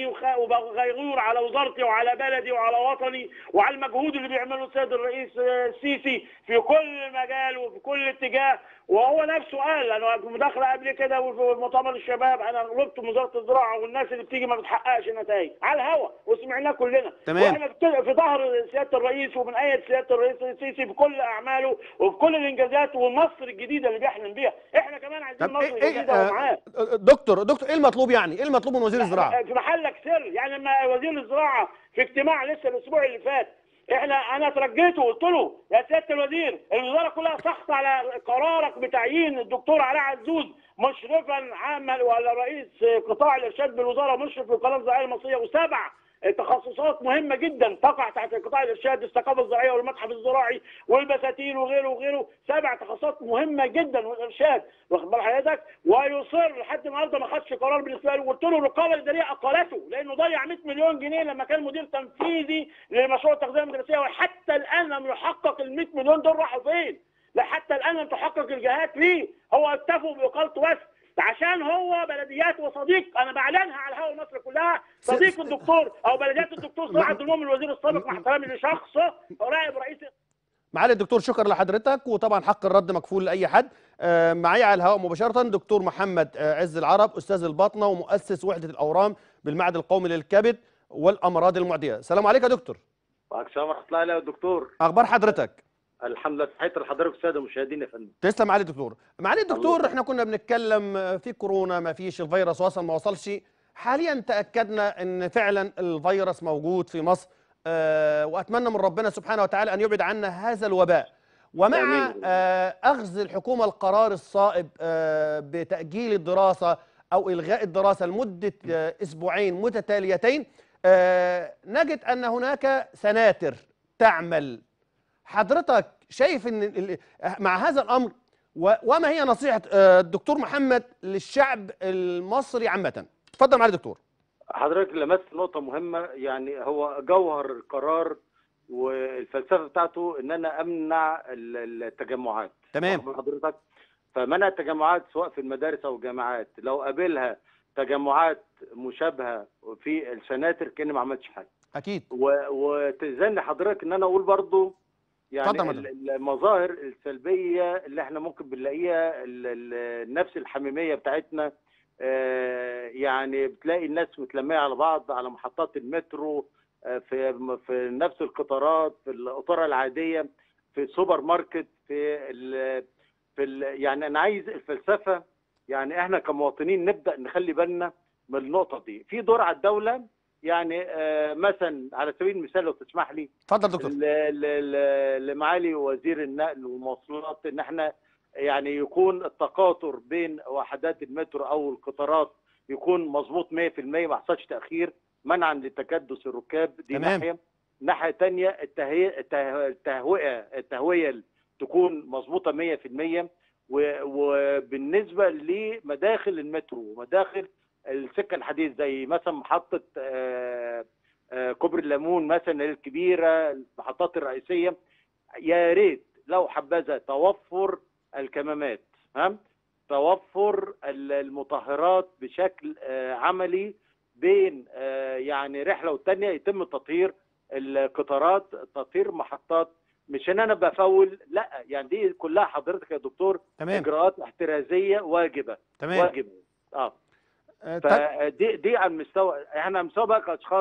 وبغير على وزارتي وعلى بلدي وعلى وطني وعلى المجهود اللي بيعمله السيد الرئيس السيسي في كل مجال وفي كل اتجاه. وهو نفسه قال، انا في مداخله قبل كده وفي مؤتمر الشباب انا غلبت من وزاره الزراعه والناس اللي بتيجي ما بتحققش نتائج على الهوا وسمعناه كلنا. تمام. واحنا في ظهر سياده الرئيس ومن ايد سياده الرئيس السيسي في كل اعماله وفي كل الانجازات ومصر الجديده اللي بيحلم بيها. احنا كمان عايزين مصر جديده ومعاه. دكتور ايه المطلوب يعني؟ ايه المطلوب من وزير الزراعه؟ في محلك سر. يعني لما وزير الزراعه في اجتماع لسه الاسبوع اللي فات انا ترجيته وقلت له يا سياده الوزير الوزاره كلها سخط على قرارك بتعيين الدكتور علاء عزوز مشرفا عاما ولا رئيس قطاع الارشاد بالوزاره مشرف للقناه الزراعيه المصريه، وسبع تخصصات مهمه جدا تقع تحت قطاع الارشاد، الثقافه الزراعيه والمتحف الزراعي والبساتين وغيره 7 تخصصات مهمه جدا والارشاد. واخد بال حضرتك؟ ويصر لحد النهارده ما خدش قرار بالنسبه له. قلت له الرقابه الاداريه اقالته لانه ضيع 100 مليون جنيه لما كان مدير تنفيذي لمشروع التغذيه المدرسيه، وحتى الان لم يحقق ال 100 مليون دول راحوا فين؟ حتى الان لم تحقق الجهات ليه؟ هو اكتفوا باقالته بس عشان هو بلديات وصديق، انا بعلنها على الهواء مصر كلها، صديق الدكتور او بلديات الدكتور صلاح عبد المؤمن الوزير السابق مع احترامي لشخصه ورائب رئيس. معالي الدكتور شكرا لحضرتك، وطبعا حق الرد مكفول لاي حد. معايا على الهواء مباشره دكتور محمد عز العرب استاذ الباطنه ومؤسس وحده الاورام بالمعهد القومي للكبد والامراض المعديه. السلام عليكم يا دكتور. وعليكم السلام ورحمه الله يا دكتور. اخبار حضرتك؟ الحمد لله، تحياتي لحضرتك والساده المشاهدين يا فندم. تسلم معالي الدكتور. معالي الدكتور احنا كنا بنتكلم في كورونا ما فيش، الفيروس وصل ما وصلش، حاليا تاكدنا ان فعلا الفيروس موجود في مصر، واتمنى من ربنا سبحانه وتعالى ان يبعد عنا هذا الوباء. ومع اخذ الحكومه القرار الصائب بتاجيل الدراسه او الغاء الدراسه لمده اسبوعين متتاليتين، نجد ان هناك سناتر تعمل. حضرتك شايف ان مع هذا الامر وما هي نصيحه الدكتور محمد للشعب المصري عامه؟ اتفضل معالي الدكتور. حضرتك لمست نقطه مهمه، يعني هو جوهر القرار والفلسفه بتاعته ان انا امنع التجمعات. تمام. حضرتك فمنع التجمعات سواء في المدارس او الجامعات لو قابلها تجمعات مشابهه في السناتر كأني ما عملتش حاجه. اكيد. وتزن لحضرتك ان انا اقول برضو اتفضل يعني المظاهر السلبيه اللي احنا ممكن بنلاقيها النفس الحميميه بتاعتنا، يعني بتلاقي الناس متلميه على بعض على محطات المترو، في نفس القطارات، في القطاره العاديه، في السوبر ماركت، يعني انا عايز الفلسفه، يعني احنا كمواطنين نبدا نخلي بالنا من النقطه دي. في دور على الدوله، يعني مثلا على سبيل المثال لو تسمح لي، اتفضل دكتور. لمعالي وزير النقل والمواصلات ان احنا يعني يكون التقاطر بين وحدات المترو او القطارات يكون مظبوط 100%، ما يحصلش تاخير منعا لتكدس الركاب. دي تمام. ناحيه ثانيه التهويه تكون مظبوطه 100%. وبالنسبه لمداخل المترو ومداخل السكه الحديد زي مثلا محطه كوبري الليمون مثلا الكبيره، المحطات الرئيسيه، يا ريت لو حبذا توفر الكمامات، توفر المطهرات بشكل عملي بين يعني رحله والتانيه، يتم تطهير القطارات، تطهير محطات، مش ان انا بفول، لا، يعني دي كلها حضرتك يا دكتور تمام. اجراءات احترازيه واجبه. تمام. واجبه. فدي على المستوى، احنا على المستوى بقى كاشخاص،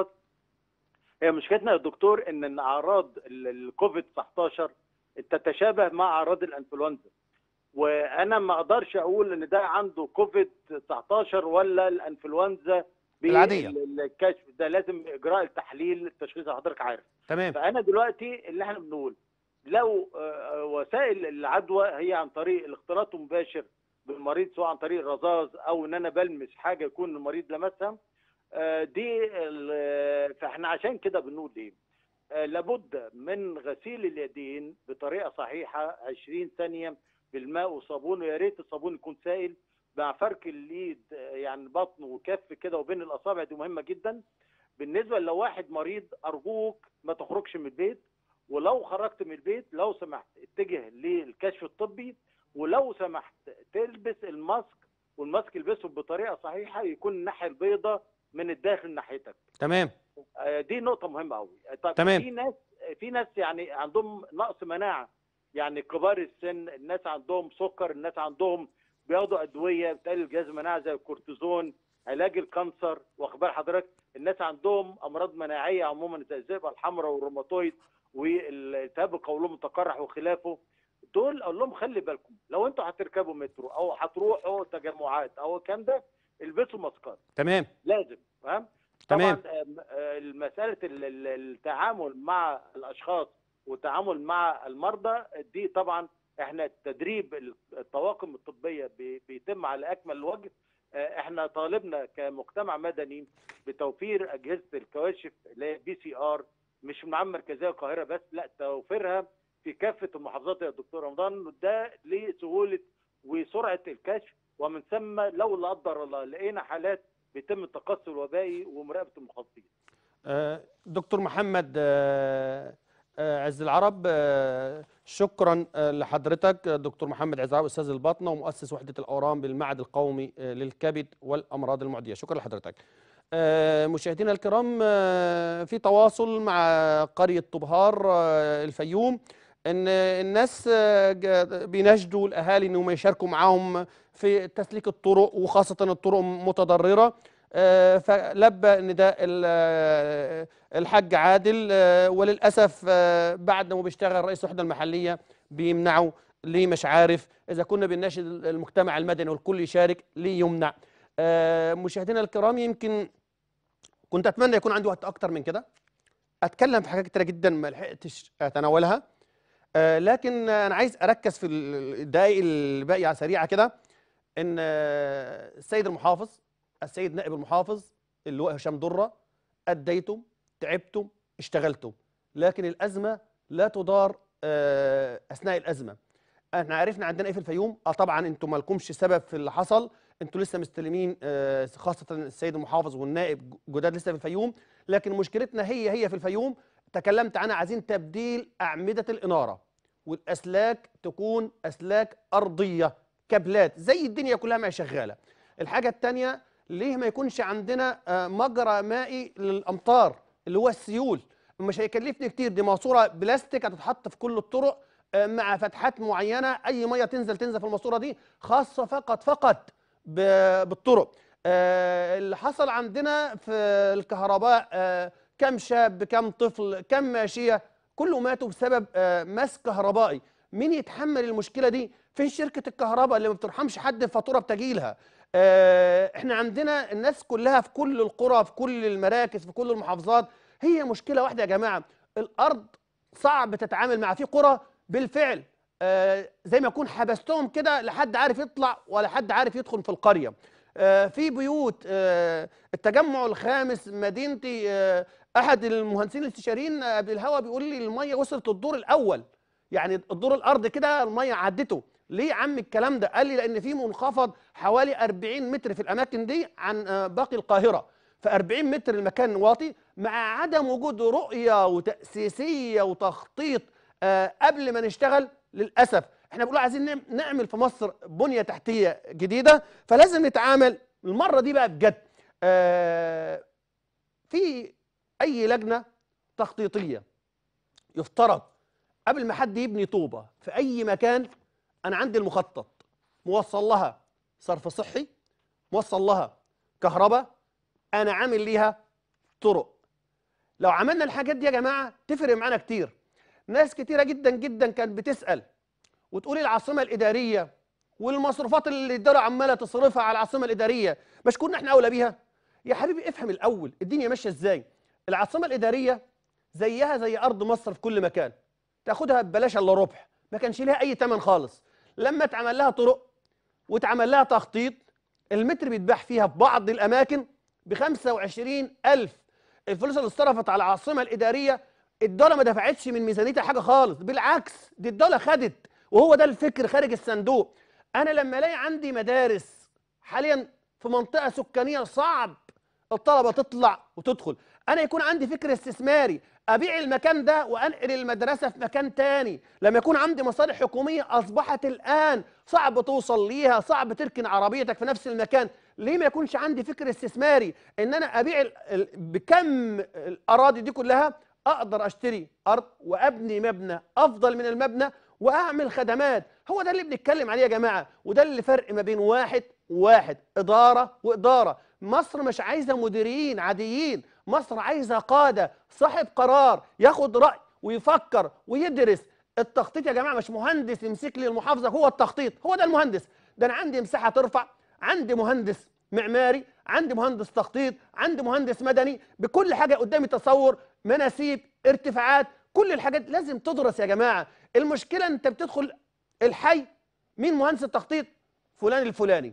هي مشكلتنا يا دكتور ان اعراض الكوفيد 19 تتشابه مع اعراض الانفلونزا، وانا ما اقدرش اقول ان ده عنده كوفيد 19 ولا الانفلونزا العاديه. الكشف ده لازم اجراء التحليل التشخيص، حضرتك عارف. تمام. فانا دلوقتي اللي احنا بنقول لو وسائل العدوى هي عن طريق الاختلاط المباشر بالمريض، سواء عن طريق الرذاذ او ان انا بلمس حاجه يكون المريض لمسها، دي فاحنا عشان كده بنقول ايه؟ لابد من غسيل اليدين بطريقه صحيحه 20 ثانيه بالماء وصابون، ويا ريت الصابون يكون سائل، مع فرك اليد يعني بطن وكف كده وبين الاصابع، دي مهمه جدا. بالنسبه لو واحد مريض ارجوك ما تخرجش من البيت، ولو خرجت من البيت لو سمحت اتجه للكشف الطبي، ولو سمحت تلبس الماسك، والماسك البسه بطريقه صحيحه يكون الناحيه البيضاء من الداخل ناحيتك. تمام. دي نقطه مهمه قوي. طب تمام. في ناس يعني عندهم نقص مناعه، يعني كبار السن، الناس عندهم سكر، الناس عندهم بياخدوا ادويه بتقلل الجهاز المناعي زي الكورتيزون، علاج الكانسر، واخد بال حضرتك، الناس عندهم امراض مناعيه عموما زي الذئبه الحمراء والروماتويد والالتهاب القولون المتقرح وخلافه، دول اقول لهم خلي بالكم لو انتوا هتركبوا مترو او هتروحوا تجمعات او الكلام ده، البسوا ماسكات. تمام. لازم، فاهم؟ تمام. طبعا مساله التعامل مع الاشخاص والتعامل مع المرضى دي طبعا احنا تدريب الطواقم الطبيه بيتم على اكمل الوجه. احنا طالبنا كمجتمع مدني بتوفير اجهزه الكواشف اللي هي PCR، مش معامل مركزيه القاهره بس، لا، توفيرها في كافه المحافظات يا دكتور رمضان، ده لسهوله وسرعه الكشف، ومن ثم لو لا قدر الله لقينا حالات بيتم التقصي الوبائي ومراقبه المخالطين. دكتور محمد عز العرب، شكرا لحضرتك. دكتور محمد عز العرب استاذ الباطنه ومؤسس وحده الاورام بالمعهد القومي للكبد والامراض المعديه، شكرا لحضرتك. مشاهدينا الكرام، في تواصل مع قريه طبهار الفيوم، ان الناس بيناشدوا الاهالي انهم يشاركوا معاهم في تسليك الطرق، وخاصه الطرق متضرره. فلبى نداء الحاج عادل، وللاسف بعد ما بيشتغل رئيس الوحده المحليه بيمنعوا. ليه؟ مش عارف. اذا كنا بنناشد المجتمع المدني والكل يشارك، ليه يمنع؟ مشاهدينا الكرام، يمكن كنت اتمنى يكون عندي وقت اكتر من كده اتكلم في حاجات كتيره جدا ما لحقتش اتناولها، لكن انا عايز اركز في الدقائق الباقيه سريعه كده. ان السيد المحافظ، السيد نائب المحافظ اللواء هشام دره، اديتم، تعبتم، اشتغلتم، لكن الازمه لا تدار اثناء الازمه. احنا عرفنا عندنا ايه في الفيوم. طبعا انتم مالكمش سبب في اللي حصل، انتوا لسه مستلمين، خاصه السيد المحافظ والنائب جداد لسه في الفيوم، لكن مشكلتنا هي في الفيوم. تكلمت عنها، عايزين تبديل اعمده الاناره والاسلاك تكون اسلاك ارضيه كابلات زي الدنيا كلها ما هي شغاله. الحاجه الثانيه، ليه ما يكونش عندنا مجرى مائي للامطار اللي هو السيول؟ مش هيكلفني كتير، دي ماسوره بلاستيك هتتحط في كل الطرق مع فتحات معينه، اي ميه تنزل في الماسوره دي، خاصه فقط بالطرق. اللي حصل عندنا في الكهرباء، كم شاب، كم طفل، كم ماشيه، كله ماتوا بسبب مس كهربائي. مين يتحمل المشكله دي؟ فين شركه الكهرباء اللي ما بترحمش حد الفاتوره بتجيلها؟ احنا عندنا الناس كلها في كل القرى، في كل المراكز، في كل المحافظات، هي مشكله واحده يا جماعه، الارض صعب تتعامل مع. في قرى بالفعل زي ما يكون حبستهم كده، لا حد عارف يطلع ولا حد عارف يدخل في القريه. في بيوت التجمع الخامس مدينتي، احد المهندسين الاستشاريين قبل الهوا بيقول لي الميه وصلت الدور الاول، يعني الدور الارض كده الميه عدته. ليه يا عم الكلام ده؟ قال لي لان في منخفض حوالي 40 متر في الاماكن دي عن باقي القاهره، ف 40 متر المكان واطي، مع عدم وجود رؤيه وتاسيسيه وتخطيط قبل ما نشتغل. للاسف احنا بنقول عايزين نعمل في مصر بنيه تحتيه جديده، فلازم نتعامل المره دي بقى بجد. في اي لجنه تخطيطيه يفترض قبل ما حد يبني طوبه في اي مكان، انا عندي المخطط موصل لها صرف صحي، موصل لها كهرباء، انا عامل ليها طرق. لو عملنا الحاجات دي يا جماعه تفرق معانا كتير. ناس كتيره جدا جدا كانت بتسال وتقول العاصمه الاداريه والمصروفات اللي الدوله عماله تصرفها على العاصمه الاداريه، مش كنا احنا اولى بيها؟ يا حبيبي افهم الاول الدنيا ماشيه ازاي. العاصمه الاداريه زيها زي ارض مصر في كل مكان، تاخدها ببلاش الا ربع، ما كانش ليها اي ثمن خالص. لما اتعمل لها طرق واتعمل لها تخطيط، المتر بيتباع فيها في بعض الاماكن ب 25,000. الفلوس اللي اتصرفت على العاصمه الاداريه الدوله ما دفعتش من ميزانيتها حاجه خالص، بالعكس دي الدوله خدت، وهو ده الفكر خارج الصندوق. انا لما الاقي عندي مدارس حاليا في منطقه سكانيه صعب الطلبه تطلع وتدخل، انا يكون عندي فكر استثماري ابيع المكان ده وانقل المدرسه في مكان تاني. لما يكون عندي مصالح حكوميه اصبحت الان صعب توصل ليها، صعب تركن عربيتك في نفس المكان، ليه ما يكونش عندي فكر استثماري ان انا ابيع بكم الاراضي دي كلها اقدر اشتري ارض وابني مبنى افضل من المبنى واعمل خدمات. هو ده اللي بنتكلم عليه يا جماعه، وده اللي فرق ما بين واحد اداره واداره. مصر مش عايزه مديرين عاديين، مصر عايزه قاده صاحب قرار ياخد راي ويفكر ويدرس. التخطيط يا جماعه مش مهندس يمسك لي المحافظه، هو التخطيط هو ده المهندس. ده انا عندي مساحه ترفع، عندي مهندس معماري، عندي مهندس تخطيط، عندي مهندس مدني، بكل حاجه قدامي تصور، مناسيب، ارتفاعات، كل الحاجات لازم تدرس يا جماعه. المشكله انت بتدخل الحي، مين مهندس التخطيط؟ فلان الفلاني.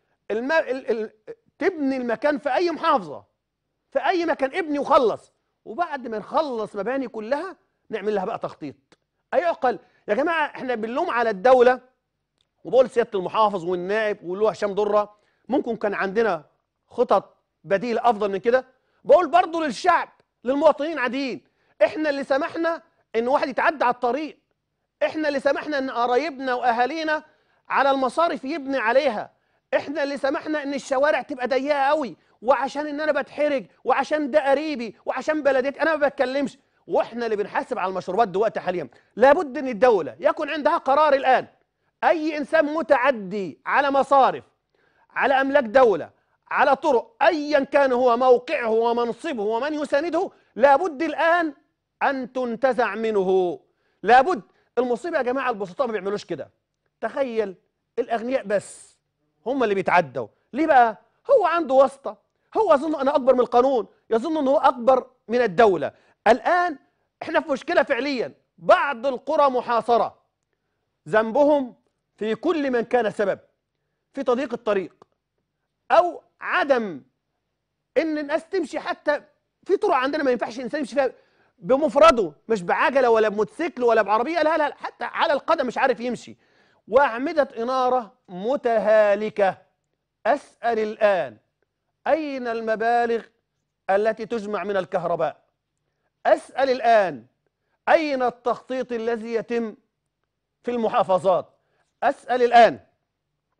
تبني المكان في اي محافظه، في اي مكان ابني وخلص، وبعد ما نخلص مباني كلها نعمل لها بقى تخطيط. ايعقل يا جماعه؟ احنا بنلوم على الدوله، وبقول سياده المحافظ والنائب واللي هو هشام دره ممكن كان عندنا خطط بديله افضل من كده. بقول برضه للشعب، للمواطنين عاديين، احنا اللي سمحنا ان واحد يتعدى على الطريق، احنا اللي سمحنا ان قرايبنا واهالينا على المصارف يبني عليها، احنا اللي سمحنا ان الشوارع تبقى ضيقه قوي، وعشان ان انا بتحرج، وعشان ده قريبي، وعشان بلديتي انا ما بتكلمش، واحنا اللي بنحاسب على المشروبات دلوقتي حاليا. لابد ان الدوله يكون عندها قرار الان، اي انسان متعدي على مصارف، على املاك دوله، على طرق، ايا كان هو موقعه ومنصبه ومن يسانده، لابد الان ان تنتزع منه، لابد. المصيبه يا جماعه البسطاء ما بيعملوش كده. تخيل الاغنياء بس هم اللي بيتعدوا. ليه بقى؟ هو عنده واسطه، هو يظن انا اكبر من القانون، يظن ان هو اكبر من الدوله. الان احنا في مشكله فعليا، بعض القرى محاصره، ذنبهم في كل من كان سبب في تضييق الطريق او عدم ان الناس تمشي. حتى في طرق عندنا ما ينفعش الانسان يمشي فيها بمفرده، مش بعجله ولا بموتوسيكل ولا بعربيه، لا لا، حتى على القدم مش عارف يمشي. واعمده اناره متهالكه. اسال الان اين المبالغ التي تجمع من الكهرباء؟ اسال الان اين التخطيط الذي يتم في المحافظات؟ اسال الان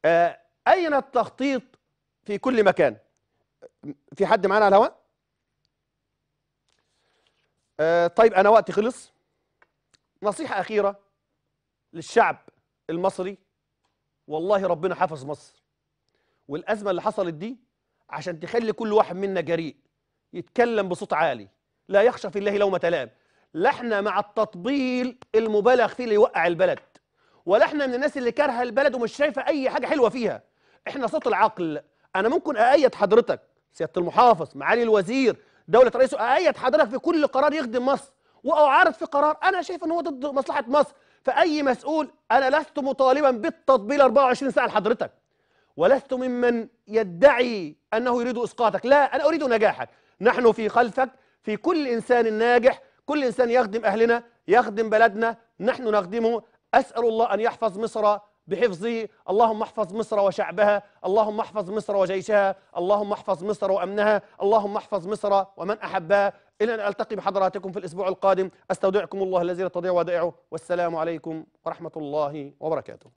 أين التخطيط في كل مكان؟ في حد معانا على الهواء؟ طيب أنا وقتي خلص. نصيحة أخيرة للشعب المصري، والله ربنا حفظ مصر، والأزمة اللي حصلت دي عشان تخلي كل واحد منا جريء يتكلم بصوت عالي لا يخشى في الله لومة لائم. لا احنا مع التطبيل المبالغ فيه اللي يوقع البلد، ولا احنا من الناس اللي كارهه البلد ومش شايفه اي حاجه حلوه فيها. احنا صوت العقل. انا ممكن اأيد حضرتك سياده المحافظ، معالي الوزير، دوله رئيسه، اأيد حضرتك في كل قرار يخدم مصر، واعارض في قرار انا شايف ان هو ضد مصلحه مصر. فاي مسؤول، انا لست مطالبا بالتطبيل 24 ساعه لحضرتك، ولست ممن يدعي انه يريد اسقاطك، لا، انا اريد نجاحك. نحن في خلفك، في كل انسان ناجح، كل انسان يخدم اهلنا، يخدم بلدنا، نحن نخدمه. اسال الله ان يحفظ مصر بحفظه. اللهم احفظ مصر وشعبها، اللهم احفظ مصر وجيشها، اللهم احفظ مصر وامنها، اللهم احفظ مصر ومن احبها. الى ان التقي بحضراتكم في الاسبوع القادم، استودعكم الله الذي لا تضيع ودائعه، والسلام عليكم ورحمه الله وبركاته.